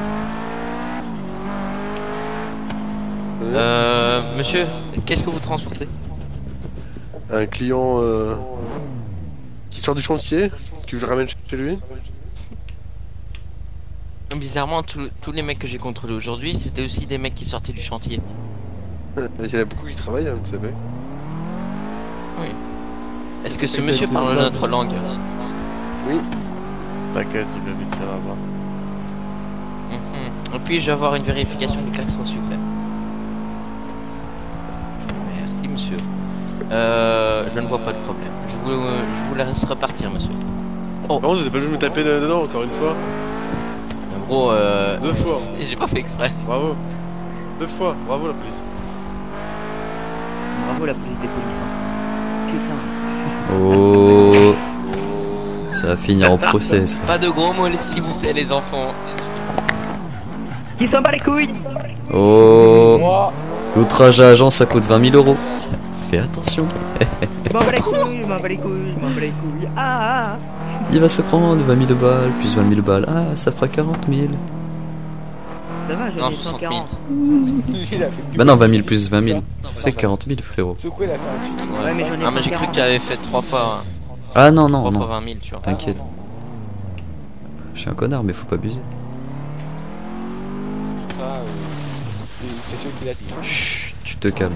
[SPEAKER 12] Euh, monsieur, qu'est-ce que vous transportez?
[SPEAKER 4] Un client euh, qui sort du chantier, que je ramène chez lui.
[SPEAKER 12] Bizarrement, tous tous les mecs que j'ai contrôlés aujourd'hui, c'était aussi des mecs qui sortaient du chantier.
[SPEAKER 4] Il y en a beaucoup qui travaillent, hein, vous savez.
[SPEAKER 12] Oui. Est-ce que ce
[SPEAKER 7] Peut-être
[SPEAKER 12] monsieur
[SPEAKER 7] aussi
[SPEAKER 12] parle
[SPEAKER 7] là,
[SPEAKER 12] notre langue?
[SPEAKER 4] Oui.
[SPEAKER 5] T'inquiète, il va vite là-bas.
[SPEAKER 12] Mhm. Puis-je avoir une vérification du klaxon, s'il vous plaît? Merci, monsieur. Euh, je ne vois pas de problème. Je vous, je vous laisse repartir, monsieur.
[SPEAKER 4] Oh. Non, je sais pas, je vais me taper dedans encore une fois.
[SPEAKER 12] En gros, euh...
[SPEAKER 4] Deux fois.
[SPEAKER 12] J'ai pas fait exprès.
[SPEAKER 4] Bravo. Deux fois. Bravo la police.
[SPEAKER 8] Bravo la police des polices. Hein. Putain.
[SPEAKER 1] Oh, ça va finir en procès, ça.
[SPEAKER 12] Pas de gros mots, s'il vous plaît, les enfants.
[SPEAKER 8] Qui s'en bat les couilles?
[SPEAKER 1] Oh, l'outrage à agent, ça coûte vingt mille euros. Fais attention.
[SPEAKER 8] Je m'en bats les couilles, je m'en bats les couilles, je m'en bats les couilles. Ah, ah.
[SPEAKER 1] Il va se prendre vingt mille balles, plus vingt mille balles. Ah, ça fera quarante mille.
[SPEAKER 8] Ça va, j'en
[SPEAKER 12] Non,
[SPEAKER 8] ai cent
[SPEAKER 12] soixante mille.
[SPEAKER 8] quarante.
[SPEAKER 3] Il a fait plus
[SPEAKER 1] Bah non, vingt mille plus vingt mille. Ça fait quarante mille, frérot.
[SPEAKER 3] Ce coup, il a fait un truc.
[SPEAKER 12] Ouais,
[SPEAKER 8] Ouais, mais j'en ai
[SPEAKER 12] ah, mais j'ai cru
[SPEAKER 8] cent quarante.
[SPEAKER 12] que tu avais fait trois fois,
[SPEAKER 1] Ah non, non,
[SPEAKER 12] trois fois
[SPEAKER 1] non.
[SPEAKER 12] vingt mille, tu vois.
[SPEAKER 1] T'inquiète. Je suis un connard, mais faut pas abuser.
[SPEAKER 3] Ça, euh, c'est celui qui l'a dit.
[SPEAKER 1] Chut, tu te calmes.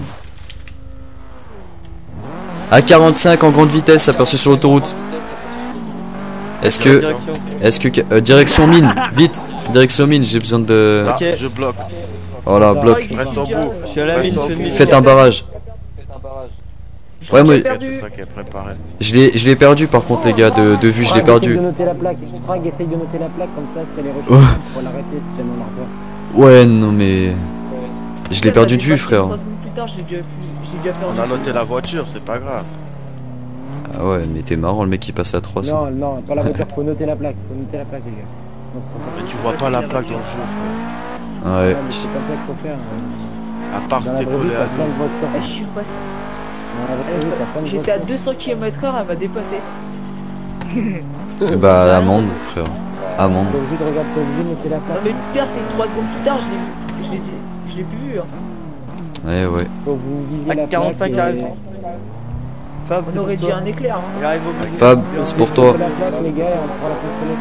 [SPEAKER 1] A quarante-cinq en grande vitesse, aperçu sur l'autoroute. Est-ce que...
[SPEAKER 7] Direction.
[SPEAKER 1] Est-ce que... euh, direction mine, vite. Direction mine, j'ai besoin de...
[SPEAKER 5] Là,
[SPEAKER 7] Ok.
[SPEAKER 5] je bloque.
[SPEAKER 1] Voilà, bloc.
[SPEAKER 5] Reste en bout.
[SPEAKER 7] Je suis à la
[SPEAKER 5] Reste
[SPEAKER 7] mine,
[SPEAKER 5] en
[SPEAKER 7] fais
[SPEAKER 5] bout.
[SPEAKER 7] mine.
[SPEAKER 1] Faites un barrage. Ouais, moi,
[SPEAKER 5] T'inquiète, c'est ça qui est préparé.
[SPEAKER 1] je l'ai je l'ai perdu par contre, les gars, de, de vue, je l'ai
[SPEAKER 2] Frag,
[SPEAKER 1] perdu.
[SPEAKER 2] essaye de noter la plaque. Frag, essaye de noter la plaque, comme ça, si elle est
[SPEAKER 1] Oh.
[SPEAKER 2] rejetée, pour l'arrêter si jamais on la revoit.
[SPEAKER 1] Ouais, non, mais... Je l'ai perdu de vue, frère.
[SPEAKER 9] trois secondes plus tard, je l'ai déjà, pu- je l'ai déjà perdu.
[SPEAKER 5] On a noté la voiture, c'est pas grave.
[SPEAKER 1] Ah ouais, mais t'es marrant, le mec qui passe à trois cents.
[SPEAKER 2] Non, non, pas la voiture, faut noter la plaque. Faut noter la plaque, les gars. Non, c'est pas
[SPEAKER 5] Mais tu vois pas la plaque dans le jeu, frère.
[SPEAKER 1] Ouais.
[SPEAKER 2] ça. Non, mais c'est comme ça qu'il faut faire. euh.
[SPEAKER 5] À part
[SPEAKER 2] Dans
[SPEAKER 5] si
[SPEAKER 2] la
[SPEAKER 5] t'es
[SPEAKER 2] vraie vie,
[SPEAKER 5] collé
[SPEAKER 2] t'as
[SPEAKER 5] à
[SPEAKER 2] plein de
[SPEAKER 5] nous.
[SPEAKER 2] voitures.
[SPEAKER 9] Ah, je suis passé.
[SPEAKER 2] Dans la vraie vie, t'as plein de
[SPEAKER 9] J'étais à
[SPEAKER 2] voitures.
[SPEAKER 9] deux cents kilomètres heure, elle m'a dépassé.
[SPEAKER 1] Bah, amende, frère. Amende.
[SPEAKER 2] T'es obligé de regarder, t'es obligé de noter la
[SPEAKER 9] Non,
[SPEAKER 2] plaque.
[SPEAKER 9] mais le pire, c'est que trois secondes plus tard, je l'ai vu. Je l'ai dit- je l'ai plus vu. Hein.
[SPEAKER 1] Ouais, ouais.
[SPEAKER 2] Faut que vous visiez
[SPEAKER 7] À
[SPEAKER 2] la
[SPEAKER 7] quarante-cinq
[SPEAKER 2] plaque.
[SPEAKER 7] arrive. Fab, c'est
[SPEAKER 9] On aurait
[SPEAKER 7] pour
[SPEAKER 9] dit
[SPEAKER 7] toi.
[SPEAKER 9] un éclair. Hein.
[SPEAKER 7] Il arrive au bout.
[SPEAKER 1] Fab, c'est pour toi.
[SPEAKER 2] La plaque, les gars, et on prend la contrôler.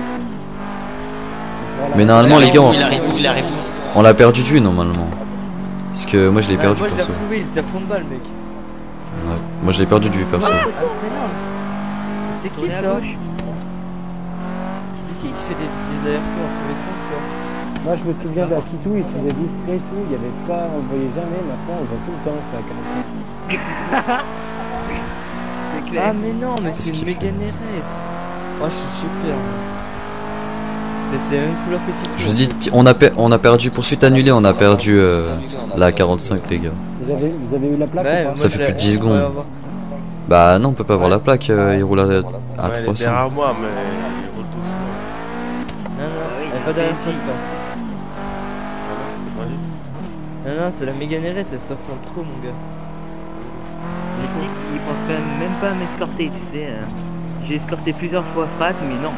[SPEAKER 1] Mais normalement, les gars, on,
[SPEAKER 12] Il arrive où? Il arrive où?
[SPEAKER 1] on l'a perdu de vue, normalement. Parce que moi, je l'ai
[SPEAKER 7] Ah,
[SPEAKER 1] perdu,
[SPEAKER 7] moi je l'ai
[SPEAKER 1] perso.
[SPEAKER 7] retrouvé, il était à fond de balle, mec.
[SPEAKER 1] Ouais. Moi, je l'ai perdu de vue, perso.
[SPEAKER 7] Ah, mais non. C'est qui
[SPEAKER 8] Tournez à
[SPEAKER 7] ça?
[SPEAKER 8] gauche.
[SPEAKER 7] C'est qui qui fait des, des allers-retours en tous les sens là?
[SPEAKER 2] Moi je me souviens d'Akitou, il faisait discret et tout, il y avait pas, on le voyait jamais, maintenant on le voit tout le temps, c'est à quarante-cinq.
[SPEAKER 8] C'est clair.
[SPEAKER 7] Ah mais non, mais c'est
[SPEAKER 1] Qu'est-ce
[SPEAKER 7] une
[SPEAKER 1] qu'il
[SPEAKER 7] Mégane R S. Oh je suis super. C'est c'est la même couleur que Titou.
[SPEAKER 1] Je vous dis, ti- on a, per- on a perdu, poursuite annulée, on a perdu euh, la quarante-cinq, les gars.
[SPEAKER 2] Vous avez, vous avez eu la plaque
[SPEAKER 7] Ouais,
[SPEAKER 2] ou pas?
[SPEAKER 7] moi,
[SPEAKER 1] Ça
[SPEAKER 7] je
[SPEAKER 1] fait
[SPEAKER 7] l'ai-
[SPEAKER 1] plus de dix
[SPEAKER 7] on pourrait
[SPEAKER 1] secondes.
[SPEAKER 7] avoir-
[SPEAKER 1] Bah non, on peut pas voir la plaque, euh, il roule à, à
[SPEAKER 5] Ouais, elle est
[SPEAKER 1] trois cents.
[SPEAKER 5] derrière moi, mais il roule doucement.
[SPEAKER 7] Non, non,
[SPEAKER 8] Ah oui,
[SPEAKER 7] elle est pas derrière toi,
[SPEAKER 8] c'est
[SPEAKER 7] frère.
[SPEAKER 5] Ah non, c'est pas lui.
[SPEAKER 7] Non, non, c'est la Mégane R S, elle se ressemble trop, mon gars. C'est fou.
[SPEAKER 8] Il pense quand même, même pas à m'escorter, tu sais. euh. J'ai escorté plusieurs fois Frat, mais non.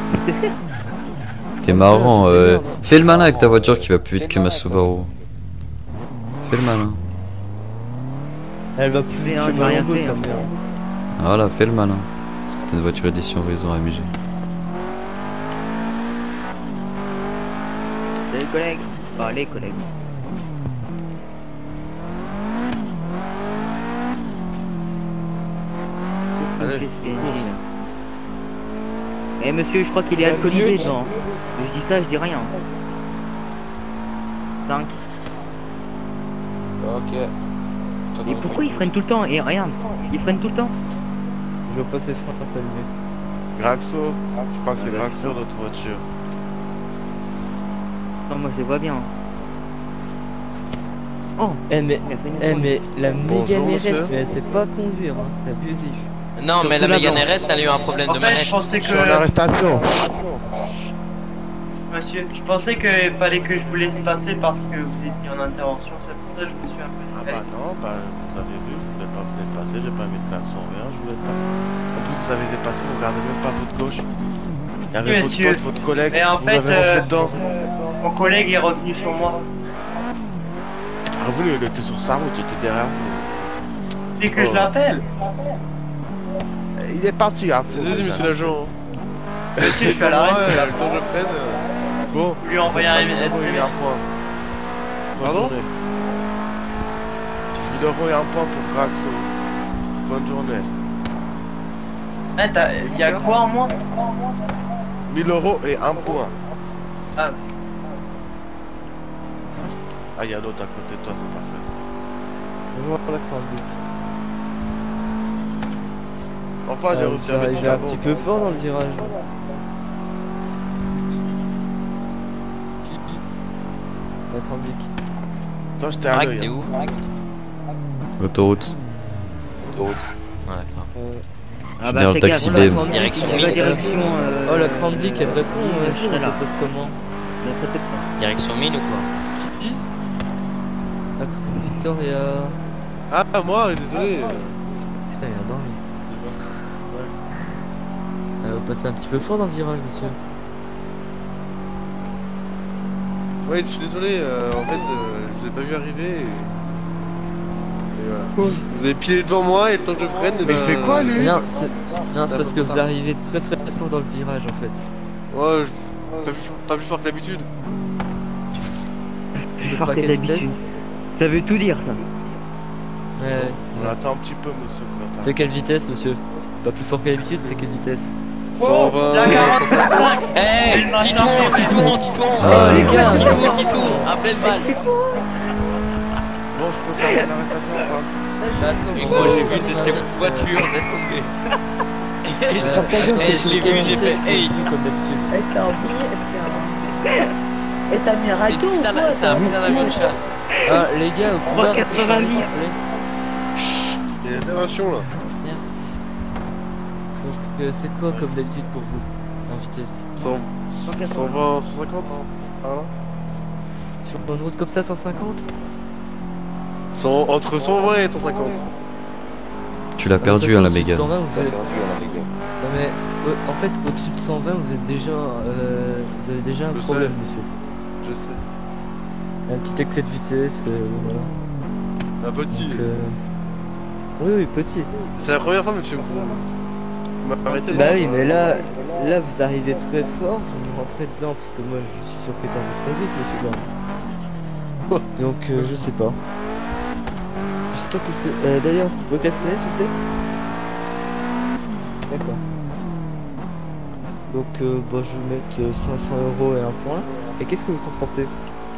[SPEAKER 1] T'es marrant, euh, fais le malin avec ta voiture qui va plus vite que ma Subaru. Fais le malin.
[SPEAKER 7] Elle va plus vite
[SPEAKER 8] Mais, hein,
[SPEAKER 7] que
[SPEAKER 8] j'ai
[SPEAKER 7] ma
[SPEAKER 8] rien
[SPEAKER 7] Lambo,
[SPEAKER 8] fait,
[SPEAKER 7] sa
[SPEAKER 8] hein.
[SPEAKER 7] mère.
[SPEAKER 1] Voilà, fais le malin. Parce que t'as une voiture édition Horizon A M G.
[SPEAKER 8] Salut collègues. Enfin, les collègues.
[SPEAKER 5] Allez,
[SPEAKER 8] Qu'est-ce qu'il y a
[SPEAKER 5] course.
[SPEAKER 8] ici, là? Eh monsieur, je crois qu'il est
[SPEAKER 3] Vingt
[SPEAKER 8] alcoolisé
[SPEAKER 3] minutes.
[SPEAKER 8] devant. Je dis ça, je dis rien. cinq.
[SPEAKER 3] Ok.
[SPEAKER 8] Et pourquoi il freine tout le temps? Et regarde, il freine tout le temps.
[SPEAKER 7] Je vois pas ses freins s'allumer.
[SPEAKER 5] Graxo, je crois que c'est Graxo notre voiture.
[SPEAKER 8] Non, moi je les vois bien. Oh,
[SPEAKER 7] Eh mais,
[SPEAKER 8] il a fait une
[SPEAKER 7] eh
[SPEAKER 8] faute.
[SPEAKER 7] mais la
[SPEAKER 5] Bonjour,
[SPEAKER 7] Mégane R S,
[SPEAKER 5] monsieur.
[SPEAKER 7] mais elle sait pas conduire, hein, c'est abusif.
[SPEAKER 12] Non, mais la
[SPEAKER 8] Surtout la
[SPEAKER 12] Mégane R S, elle a eu un problème
[SPEAKER 11] En
[SPEAKER 12] de
[SPEAKER 11] fait, je
[SPEAKER 12] manette.
[SPEAKER 11] pensais
[SPEAKER 5] Je suis en
[SPEAKER 11] que.
[SPEAKER 5] arrestation.
[SPEAKER 11] Monsieur, je pensais qu'il fallait que je vous laisse passer parce que vous étiez en intervention, c'est pour ça que je me suis un peu
[SPEAKER 5] Ah
[SPEAKER 11] décalé.
[SPEAKER 5] bah non, bah vous avez vu, je voulais pas vous dépasser, j'ai pas mis le klaxon vert, je voulais pas. En plus vous avez dépassé, vous regardez même pas votre gauche. Il y avait
[SPEAKER 11] Oui,
[SPEAKER 5] votre
[SPEAKER 11] monsieur.
[SPEAKER 5] pote, votre collègue,
[SPEAKER 11] Mais en
[SPEAKER 5] vous
[SPEAKER 11] fait,
[SPEAKER 5] l'avez rentré
[SPEAKER 11] euh,
[SPEAKER 5] dedans.
[SPEAKER 11] Mon collègue est revenu sur moi.
[SPEAKER 5] Revenu, il était sur sa route, il était derrière vous.
[SPEAKER 11] Dès que
[SPEAKER 5] Oh.
[SPEAKER 11] je l'appelle.
[SPEAKER 5] Il est parti à fond.
[SPEAKER 13] Désolé, monsieur l'agent.
[SPEAKER 11] Monsieur, je suis à l'arrêt.
[SPEAKER 13] Ouais, le temps que je prenne.
[SPEAKER 5] Bon,
[SPEAKER 11] Vous lui envoyez
[SPEAKER 5] ça
[SPEAKER 11] un
[SPEAKER 5] sera mille euros et un point. Bonne
[SPEAKER 13] Pardon
[SPEAKER 5] journée. mille euros et un point pour Graxo. Bonne journée.
[SPEAKER 11] Eh, t'as- y a quoi en moins?
[SPEAKER 5] mille euros et un point.
[SPEAKER 11] Ah,
[SPEAKER 5] Ah, il y a l'autre à côté de toi, c'est parfait.
[SPEAKER 7] Bonjour la Crandic.
[SPEAKER 5] Enfin, j'ai réussi à
[SPEAKER 7] j'ai
[SPEAKER 5] mettre
[SPEAKER 7] arrivé
[SPEAKER 5] la
[SPEAKER 7] un petit
[SPEAKER 5] bombe.
[SPEAKER 7] peu fort dans le virage. La Crandic.
[SPEAKER 5] Toi, j'étais à
[SPEAKER 12] Marek,
[SPEAKER 5] l'œil.
[SPEAKER 12] t'es
[SPEAKER 5] hein.
[SPEAKER 12] où
[SPEAKER 1] Autoroute.
[SPEAKER 12] Ouais, d'accord.
[SPEAKER 7] Euh,
[SPEAKER 8] Ah
[SPEAKER 1] Je viens le
[SPEAKER 8] fais
[SPEAKER 1] taxi
[SPEAKER 8] gaffe,
[SPEAKER 1] B.
[SPEAKER 8] la Crandic,
[SPEAKER 12] Direction
[SPEAKER 8] il va
[SPEAKER 12] Mille.
[SPEAKER 8] direction. euh,
[SPEAKER 7] Oh la Crandic, elle répond,
[SPEAKER 8] euh,
[SPEAKER 7] euh, je
[SPEAKER 8] là.
[SPEAKER 7] ça se passe comment?
[SPEAKER 8] Ne traitez pas.
[SPEAKER 12] Direction mine ou quoi?
[SPEAKER 7] La Crandic, Victoria.
[SPEAKER 13] Ah, moi, désolé.
[SPEAKER 7] Putain, il a dormi. Euh, vous passez un petit peu fort dans le virage, monsieur.
[SPEAKER 13] Ouais, je suis désolé, euh, en fait, euh, je vous ai pas vu arriver. Et, et voilà. Vous avez pilé devant moi et le temps que je freine.
[SPEAKER 5] Mais il fait quoi, lui?
[SPEAKER 7] Non, c'est non, c'est
[SPEAKER 13] Ça
[SPEAKER 7] parce
[SPEAKER 13] va
[SPEAKER 7] que
[SPEAKER 13] pas.
[SPEAKER 7] vous arrivez très très fort dans le virage en fait.
[SPEAKER 13] Ouais, je- pas plus, pas plus fort que d'habitude.
[SPEAKER 8] Plus
[SPEAKER 7] De
[SPEAKER 8] fort
[SPEAKER 7] pas
[SPEAKER 8] que
[SPEAKER 7] quelle
[SPEAKER 8] d'habitude.
[SPEAKER 7] vitesse?
[SPEAKER 8] Ça veut tout dire ça.
[SPEAKER 7] Ouais,
[SPEAKER 5] On attend un petit peu, monsieur. qu'on attend.
[SPEAKER 7] c'est quelle vitesse, monsieur? Pas plus fort que d'habitude, c'est quelle vitesse?
[SPEAKER 11] Oh, il y a quarante-cinq.
[SPEAKER 12] Eh,
[SPEAKER 11] Une machine
[SPEAKER 12] Titon,
[SPEAKER 11] à faire.
[SPEAKER 12] Titon, Titon.
[SPEAKER 1] Ah,
[SPEAKER 7] les gars,
[SPEAKER 12] Titon, Titon, à pleine balle.
[SPEAKER 5] Bon, je peux faire mon arrestation ou pas?
[SPEAKER 7] Bah, attends,
[SPEAKER 12] Et
[SPEAKER 7] on
[SPEAKER 12] moi,
[SPEAKER 7] va-
[SPEAKER 12] j'ai vu une de ces voitures, laisse tomber.
[SPEAKER 7] Euh,
[SPEAKER 12] Eh,
[SPEAKER 7] attends,
[SPEAKER 12] j'ai
[SPEAKER 7] c'est
[SPEAKER 12] vu,
[SPEAKER 7] quelle
[SPEAKER 12] j'ai
[SPEAKER 7] vitesse
[SPEAKER 12] fait, hey,
[SPEAKER 7] vous, comme d'habitude?
[SPEAKER 6] Eh, c'est un bruit, c'est un... Et t'as mis un
[SPEAKER 12] c'est
[SPEAKER 6] radio ou
[SPEAKER 12] putain
[SPEAKER 6] quoi?
[SPEAKER 12] d'un- c'est un putain d'avion de chasse.
[SPEAKER 7] Ah, les gars, vous pouvez arrêter de
[SPEAKER 8] quatre-vingt-dix.
[SPEAKER 7] parler, s'il vous plaît?
[SPEAKER 13] Il y a des interventions là.
[SPEAKER 7] Merci. Donc, euh, c'est quoi comme d'habitude pour vous en vitesse?
[SPEAKER 13] cent, cent vingt, cent cinquante. Par là.
[SPEAKER 7] Sur une route comme ça, cent cinquante?
[SPEAKER 13] cent, entre cent vingt et cent cinquante.
[SPEAKER 1] Tu l'as
[SPEAKER 7] De toute
[SPEAKER 1] perdu
[SPEAKER 7] façon,
[SPEAKER 1] à la
[SPEAKER 7] au-dessus de
[SPEAKER 1] Mégane.
[SPEAKER 7] cent vingt, vous êtes... Non mais, ouais, en fait, au-dessus de cent vingt, vous êtes déjà... Euh, vous avez déjà un
[SPEAKER 13] Je
[SPEAKER 7] problème,
[SPEAKER 13] sais.
[SPEAKER 7] monsieur.
[SPEAKER 13] Je sais.
[SPEAKER 7] Un petit excès de vitesse, euh, voilà.
[SPEAKER 13] Un petit.
[SPEAKER 7] Donc, euh... Oui, oui, petit.
[SPEAKER 13] C'est la première fois, monsieur. Vous m'arrêtez.
[SPEAKER 7] Bah oui, mais là, là, vous arrivez très fort, vous me rentrez dedans, parce que moi, je suis surpris par vous trop vite, monsieur Blanc. Donc, euh, je sais pas. Je sais pas qu'est-ce que... Euh, d'ailleurs, vous pouvez klaxonner, s'il vous plaît? D'accord. Donc euh, bah, je vais mettre euh, cinq cents euros et un point. Et qu'est-ce que vous transportez?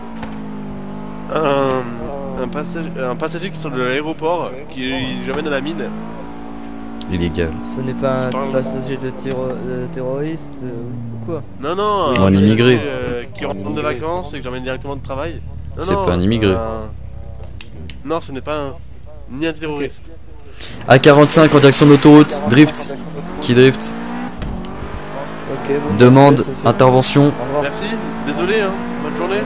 [SPEAKER 13] Un, un, passager, un passager qui sort de l'aéroport, qui j'amène à la mine.
[SPEAKER 1] Illégal.
[SPEAKER 7] Ce n'est pas un
[SPEAKER 13] Pardon.
[SPEAKER 7] passager de, terro- de terroriste euh, ou quoi?
[SPEAKER 13] Non, non,
[SPEAKER 1] Ou un immigré.
[SPEAKER 13] euh, qui rentre de vacances et que j'emmène directement de travail. Non,
[SPEAKER 1] C'est
[SPEAKER 13] non,
[SPEAKER 1] pas un immigré.
[SPEAKER 13] un- Non, ce n'est pas un... ni un terroriste.
[SPEAKER 1] A quarante-cinq en direction de l'autoroute. Drift. Qui drift?
[SPEAKER 7] Ok, bon,
[SPEAKER 1] Demande
[SPEAKER 7] ça se fait.
[SPEAKER 1] intervention.
[SPEAKER 7] Au revoir.
[SPEAKER 13] Merci, désolé, hein. Bonne journée.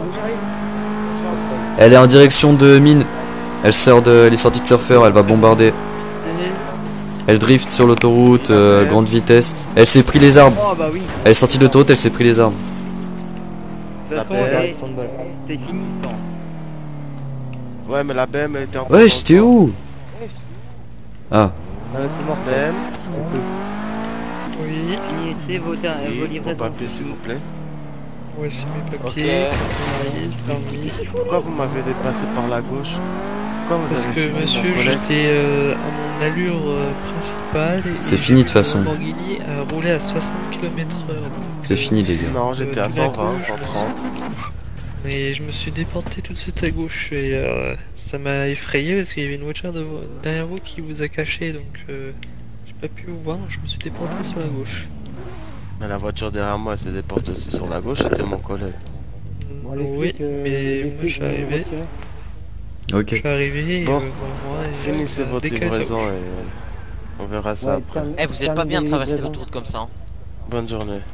[SPEAKER 1] Elle est en direction de mine. Elle sort de, elle est sortie de surfeur. Elle va bombarder. Elle drift sur l'autoroute, euh, grande vitesse. Elle s'est pris les armes.
[SPEAKER 8] Oh bah oui.
[SPEAKER 1] Elle est sortie de l'autoroute, elle s'est pris les armes.
[SPEAKER 8] De toute façon,
[SPEAKER 5] B M.
[SPEAKER 8] c'est- c'est fini le temps.
[SPEAKER 5] Ouais, mais la B M elle était en
[SPEAKER 1] Ouais, j'étais où? Ah,
[SPEAKER 7] Ah, mais c'est mort.
[SPEAKER 5] B M,
[SPEAKER 7] On peut.
[SPEAKER 9] Oui,
[SPEAKER 8] Finissez vos, ter-
[SPEAKER 5] et
[SPEAKER 8] vos
[SPEAKER 5] vos
[SPEAKER 8] livraisons.
[SPEAKER 5] papiers s'il vous plaît.
[SPEAKER 9] voici mes papiers. Oui, permis.
[SPEAKER 5] Pourquoi vous m'avez dépassé par la gauche? Pourquoi vous
[SPEAKER 9] Parce
[SPEAKER 5] avez
[SPEAKER 9] que
[SPEAKER 5] suivi
[SPEAKER 9] monsieur,
[SPEAKER 5] mon collègue?
[SPEAKER 9] j'étais euh, à mon allure euh, principale. et
[SPEAKER 1] C'est
[SPEAKER 9] j'ai
[SPEAKER 1] fini, de
[SPEAKER 9] vu
[SPEAKER 1] toute façon.
[SPEAKER 9] que Lamborghini a roulé à soixante kilomètres heure.
[SPEAKER 1] c'est fini les gars.
[SPEAKER 5] Non, j'étais à
[SPEAKER 9] tout d'un
[SPEAKER 5] cent vingt,
[SPEAKER 9] coup,
[SPEAKER 5] cent trente.
[SPEAKER 9] Et je me suis déporté tout de suite à gauche et euh, ça m'a effrayé parce qu'il y avait une voiture de vo- derrière vous qui vous a caché, donc euh, j'ai pas pu vous voir, je me suis déporté sur la gauche.
[SPEAKER 5] Mais la voiture derrière moi elle s'est déportée aussi sur la gauche, c'était mon collègue.
[SPEAKER 2] Bon, les
[SPEAKER 9] Oui,
[SPEAKER 2] flics, euh,
[SPEAKER 9] mais
[SPEAKER 2] les
[SPEAKER 9] moi je
[SPEAKER 2] flics,
[SPEAKER 9] suis
[SPEAKER 2] euh,
[SPEAKER 9] arrivé.
[SPEAKER 2] retirez.
[SPEAKER 1] Ok.
[SPEAKER 9] Je suis arrivé et
[SPEAKER 5] Bon,
[SPEAKER 9] euh, bon, moi, et
[SPEAKER 5] finissez
[SPEAKER 9] ça a
[SPEAKER 5] votre
[SPEAKER 9] décalé.
[SPEAKER 5] livraison et on verra ça
[SPEAKER 2] Ouais,
[SPEAKER 5] après.
[SPEAKER 2] termine-
[SPEAKER 12] Eh, vous êtes pas bien de
[SPEAKER 2] termine les
[SPEAKER 12] traverser
[SPEAKER 2] livraisons.
[SPEAKER 12] l'autoroute comme ça. Hein.
[SPEAKER 5] Bonne journée.